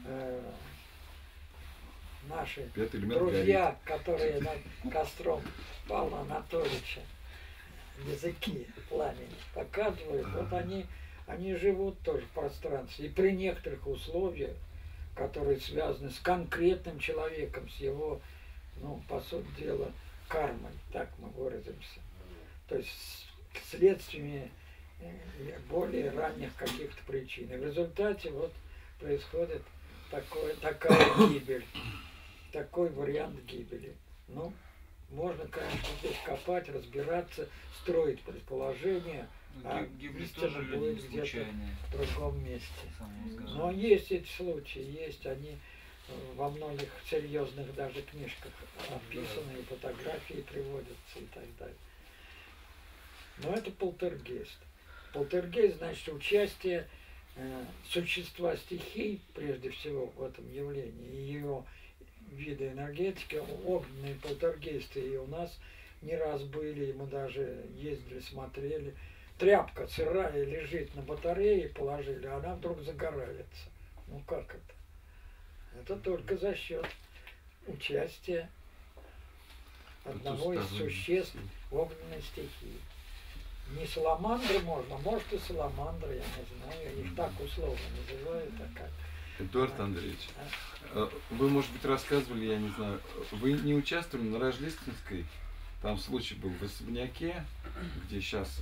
наши друзья, которые над костром Павла Анатольевича языки пламени показывают, вот они живут тоже в пространстве. И при некоторых условиях, которые связаны с конкретным человеком, с его, ну, по сути дела, кармой, так мы выразимся. То есть следствиями более ранних каких-то причин. И в результате вот происходит такая гибель, такой вариант гибели. Ну, можно, конечно, здесь копать, разбираться, строить предположения, а истина будет где-то в другом месте. Но есть эти случаи, есть они во многих серьезных даже книжках описаны, и фотографии приводятся и так далее. Но это полтергейст. Полтергейст значит участие существа стихий, прежде всего, в этом явлении, и его виды энергетики, огненные полтергейсты, и у нас не раз были, и мы даже ездили, смотрели. Тряпка сырая лежит на батарее, положили, а она вдруг загорается. Ну как это? Это только за счет участия одного из существ в огненной стихии. Не саламандры можно, может и саламандры, я не знаю, их так условно называют. Эдуард Андреевич, вы, может быть, рассказывали, я не знаю, вы не участвовали на Рождественской, там случай был в особняке, где сейчас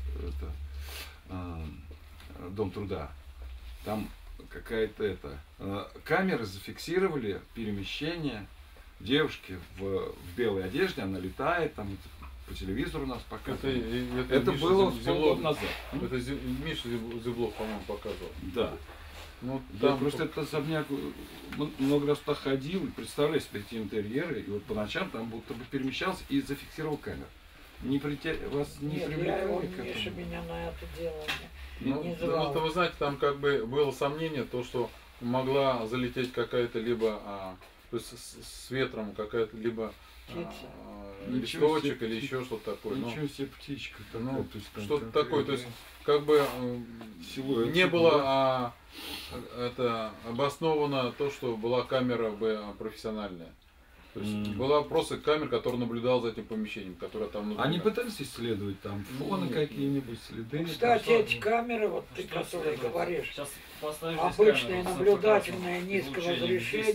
Дом труда, там какая-то камеры зафиксировали перемещение девушки в белой одежде, она летает, там по телевизору нас показывали. Это было полгода назад. Это Миша Зеблов, по-моему, показывал. Да. Ну, я просто этот особняк много раз туда ходил, и представляю себе эти интерьеры, и вот по ночам там будто бы перемещался и зафиксировал камеру. Вас не привлекали к этому? Миша меня на это дело не звал. Ну, вы знаете, там как бы было сомнение, то, что могла залететь какая-то либо то есть с ветром какая-то либо листочек или еще что-то такое. Ничего себе птичка. Ну, что-то такое, то есть как бы не было это обосновано то, что была камера профессиональная. То есть была просто камера, которая наблюдала за этим помещением, которая там наблюдала. Они пытались исследовать там фоны какие-нибудь, следы? Кстати, эти камеры, вот ты, которые говоришь, обычные наблюдательные низкого разрешения,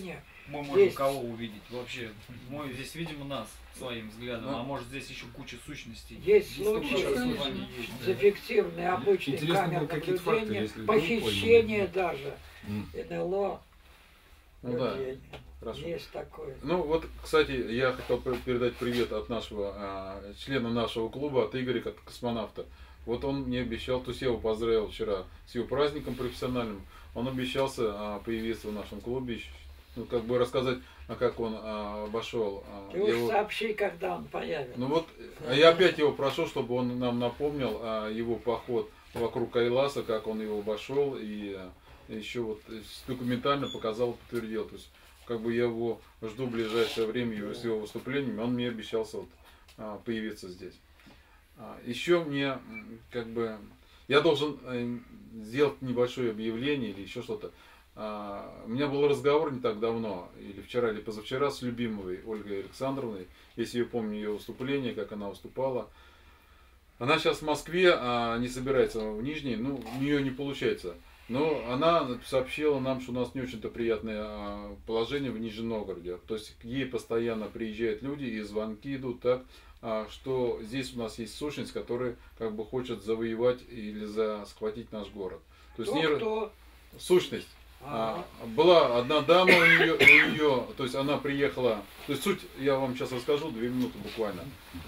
мы можем Есть. кого увидеть? Вообще, мы здесь видим нас своим взглядом, Ну, а может здесь еще куча сущностей. Есть столько случаи, образований есть, да. зафиксированные обычные Интересно камеры было какие-то факты, наблюдения, если похищение вдруг даже НЛО Ну да, людей. хорошо. Есть такое. Ну вот, кстати, я хотел передать привет от нашего члена нашего клуба, от Игоря, как космонавта. Вот он мне обещал, то есть я его поздравил вчера с его праздником профессиональным, он обещался появиться в нашем клубе, ну как бы рассказать, как он обошел. Ты уж сообщи, когда он появится. Ну вот, я опять его прошу, чтобы он нам напомнил его поход вокруг Кайласа, как он его обошел, и еще вот документально показал, подтвердил. То есть, как бы я его жду в ближайшее время с его выступлениями, он мне обещался вот, появиться здесь. Еще мне, как бы, я должен сделать небольшое объявление или еще что-то. У меня был разговор не так давно, или вчера, или позавчера, с Любимовой Ольгой Александровной. Если я помню ее выступление, как она выступала. Она сейчас в Москве, не собирается в Нижней, ну, у нее не получается. Но она сообщила нам, что у нас не очень-то приятное положение в Нижнем Новгороде. То есть к ей постоянно приезжают люди и звонки идут так, что здесь у нас есть сущность, которая как бы хочет завоевать или схватить наш город. То есть Кто? сущность. Была одна дама у нее, то есть она приехала, то есть суть я вам сейчас расскажу, 2 минуты буквально.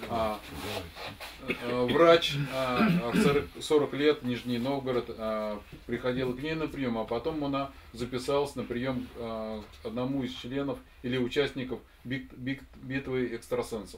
Врач 40 лет, Нижний Новгород, приходил к ней на прием, а потом она записалась на прием к одному из членов или участников битвы экстрасенсов.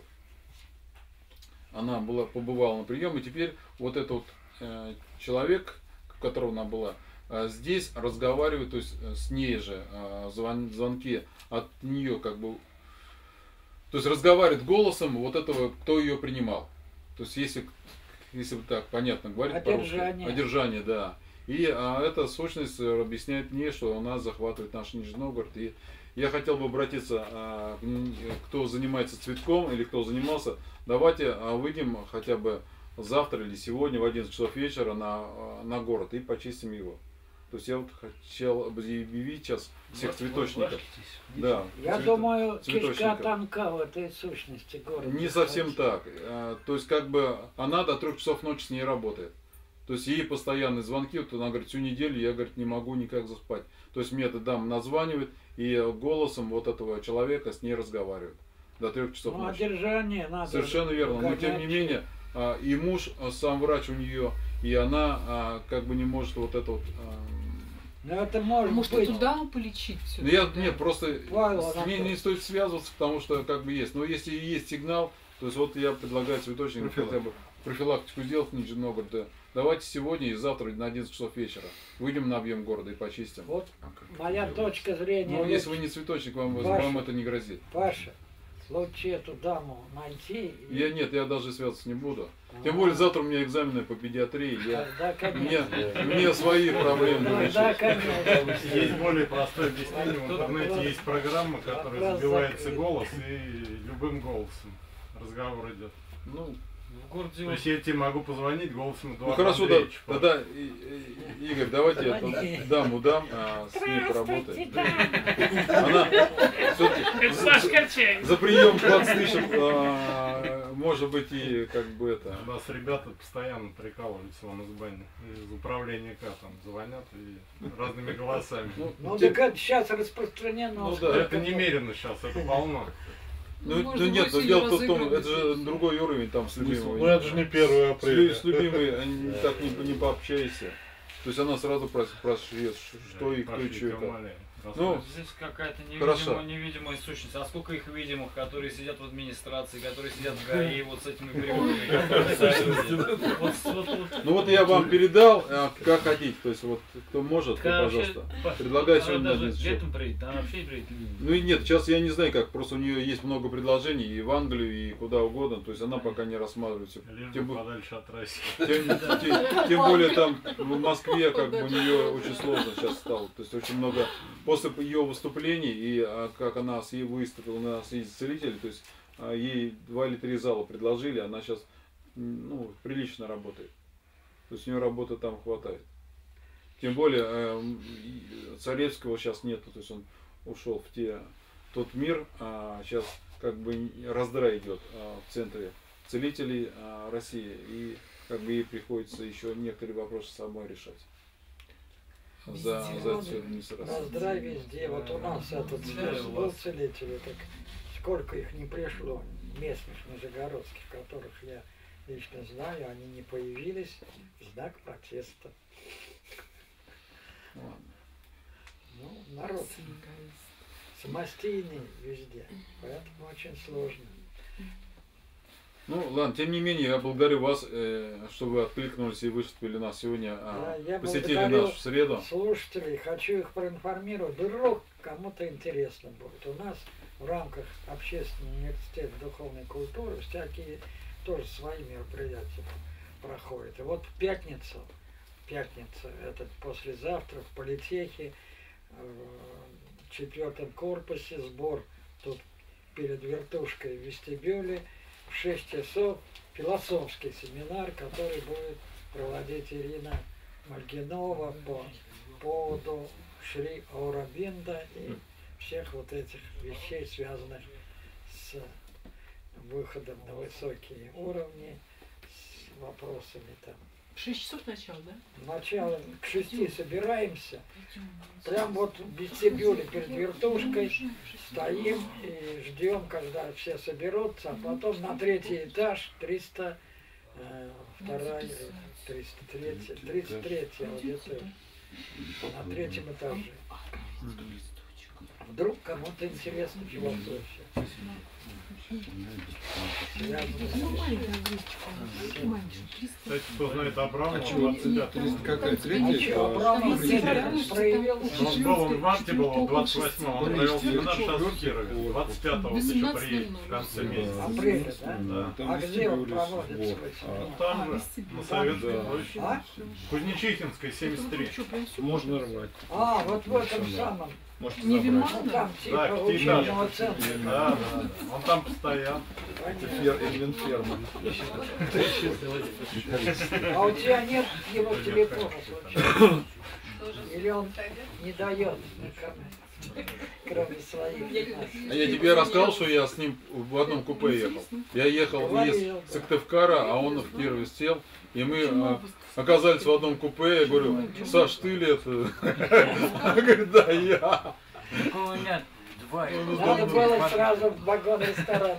Она побывала на прием, и теперь вот этот человек, у которого она была, здесь разговаривает, то есть с ней же звонки от нее как бы, то есть разговаривает голосом вот этого, кто ее принимал. То есть если так понятно говорить, одержание, да. И эта сущность объясняет мне, что она захватывает наш Нижний Новгород. И я хотел бы обратиться, кто занимается цветком или кто занимался, давайте выйдем хотя бы завтра или сегодня в 11 часов вечера на город и почистим его. То есть я вот хотел объявить сейчас всех цветочников. Да, я думаю, кишка тонка в этой сущности города. Не совсем так. То есть как бы она до 3 часов ночи с ней работает. То есть ей постоянные звонки, вот она говорит, всю неделю я, говорит, не могу никак заспать. То есть мне эта дама названивает и голосом вот этого человека с ней разговаривает до 3 часов ночи. Одержание надо. Совершенно верно. Но тем не менее, и муж, сам врач у нее, и она как бы не может вот это вот. Но это может быть. Эту даму полечить все. Нет, просто мне не стоит связываться, потому что как бы есть. Но если есть сигнал, то есть вот я предлагаю цветочникам хотя бы профилактику сделать в Нижнем Новгороде. Давайте сегодня и завтра на 11 часов вечера выйдем на объем города и почистим. Вот моя точка зрения. Ну, если вы не цветочник, вам это не грозит. Паша, лучше эту даму найти. Я даже связываться не буду. Тем более завтра у меня экзамены по педиатрии. Мне свои проблемы решить. Да, конечно. Есть более простое объяснение. В интернете есть программа, которая забивается голос, и любым голосом разговор идет. Ну, в городе. То есть я тебе могу позвонить голосом Эдуарда. Ну хорошо, Андреевича. тогда, Игорь, давайте я эту даму дам, с ней поработаем. Она за прием 20 тысяч, может быть, и как бы это. У нас ребята постоянно прикалываются вон из бани. Из управления К там звонят и разными голосами. Ну так это сейчас распространено. Ну да, это немерено сейчас, это полно. Ну нет, но дело в том, это же другой уровень там с Любимой. Ну это же не 1 апреля. С Любимой так не пообщаешься. То есть она сразу спрашивает, что и кто и что это. Ну, здесь какая-то невидимая сущность. А сколько их видимых, которые сидят в администрации, которые сидят в ГАИ, вот с этими приборами. Ну вот я вам передал, как хотите. То есть вот кто может, то пожалуйста. Предлагаю сегодня на 11 часов. Ну и нет, сейчас я не знаю как, просто у нее есть много предложений и в Англию, и куда угодно. То есть она пока не рассматривается. Подальше от России. Тем более там в Москве как бы у нее очень сложно сейчас стало. То есть очень много. После ее выступлений и как она выступила на съезде целителей, то есть ей 2 или 3 зала предложили, она сейчас прилично работает. То есть у нее работы там хватает. Тем более Царевского сейчас нету, то есть он ушел в те тот мир, сейчас как бы раздрай идет в центре целителей России, и как бы ей приходится еще некоторые вопросы самой решать. За всю администрацию. Раздрай везде. Вот у нас этот был целитель, так сколько их не пришло, местных нижегородских, которых я лично знаю, они не появились в знак протеста. Ладно. Ну, народ самостийный везде, поэтому очень сложно. Ну, ладно, тем не менее, я благодарю вас, что вы откликнулись и выступили нас сегодня, Я посетили благодарю нашу среду. слушателей, хочу их проинформировать, вдруг кому-то интересно будет. У нас в рамках общественного университета духовной культуры всякие тоже свои мероприятия проходят. И вот в пятницу, это послезавтра в политехе, в 4 корпусе сбор тут перед вертушкой в вестибюле. В 6 часов философский семинар, который будет проводить Ирина Мальгинова по поводу Шри Аурабинда и всех вот этих вещей, связанных с выходом на высокие уровни, с вопросами там. 6 часов начала, да? Начало к 6 собираемся, прям вот в вестибюле перед вертушкой стоим и ждем, когда все соберутся, а потом на 3-й этаж 302, 33 аудитория на 3-м этаже. Вдруг кому-то интересна философия. Кстати, кто знает Абрамова, чего? 25-го. Какая? Третья? Абрамов проявил. Он был в марте, был 28-го, он провел семинар сейчас в Кирове. 25-го еще приедет в конце месяца. Апреля, да? Да. А где он проводит свой семинар? Там же, на Советской площади. А? Кузнечихинской, 73. Можно рвать. А, вот в этом самом. Можете Не забрать. вино? Ну, там типа Да, учебного центра. Да, да. Он там постоянно. Эдвин Фермер. А у тебя нет его телефона случайно? Или он не дает никому, кроме своих? А я тебе рассказал, что я с ним в одном купе ехал. Я ехал из Сыктывкара, а он в Кирове сел. И мы оказались в одном купе. Я говорю: Саш, ты ли это? Он говорит: да, я. Надо было сразу в вагон-ресторан.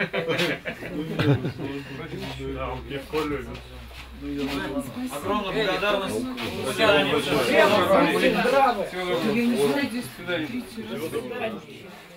Да, он пивко любит. Огромная благодарность. Всем, всем, всем, Я не знаю, здесь 30 раз.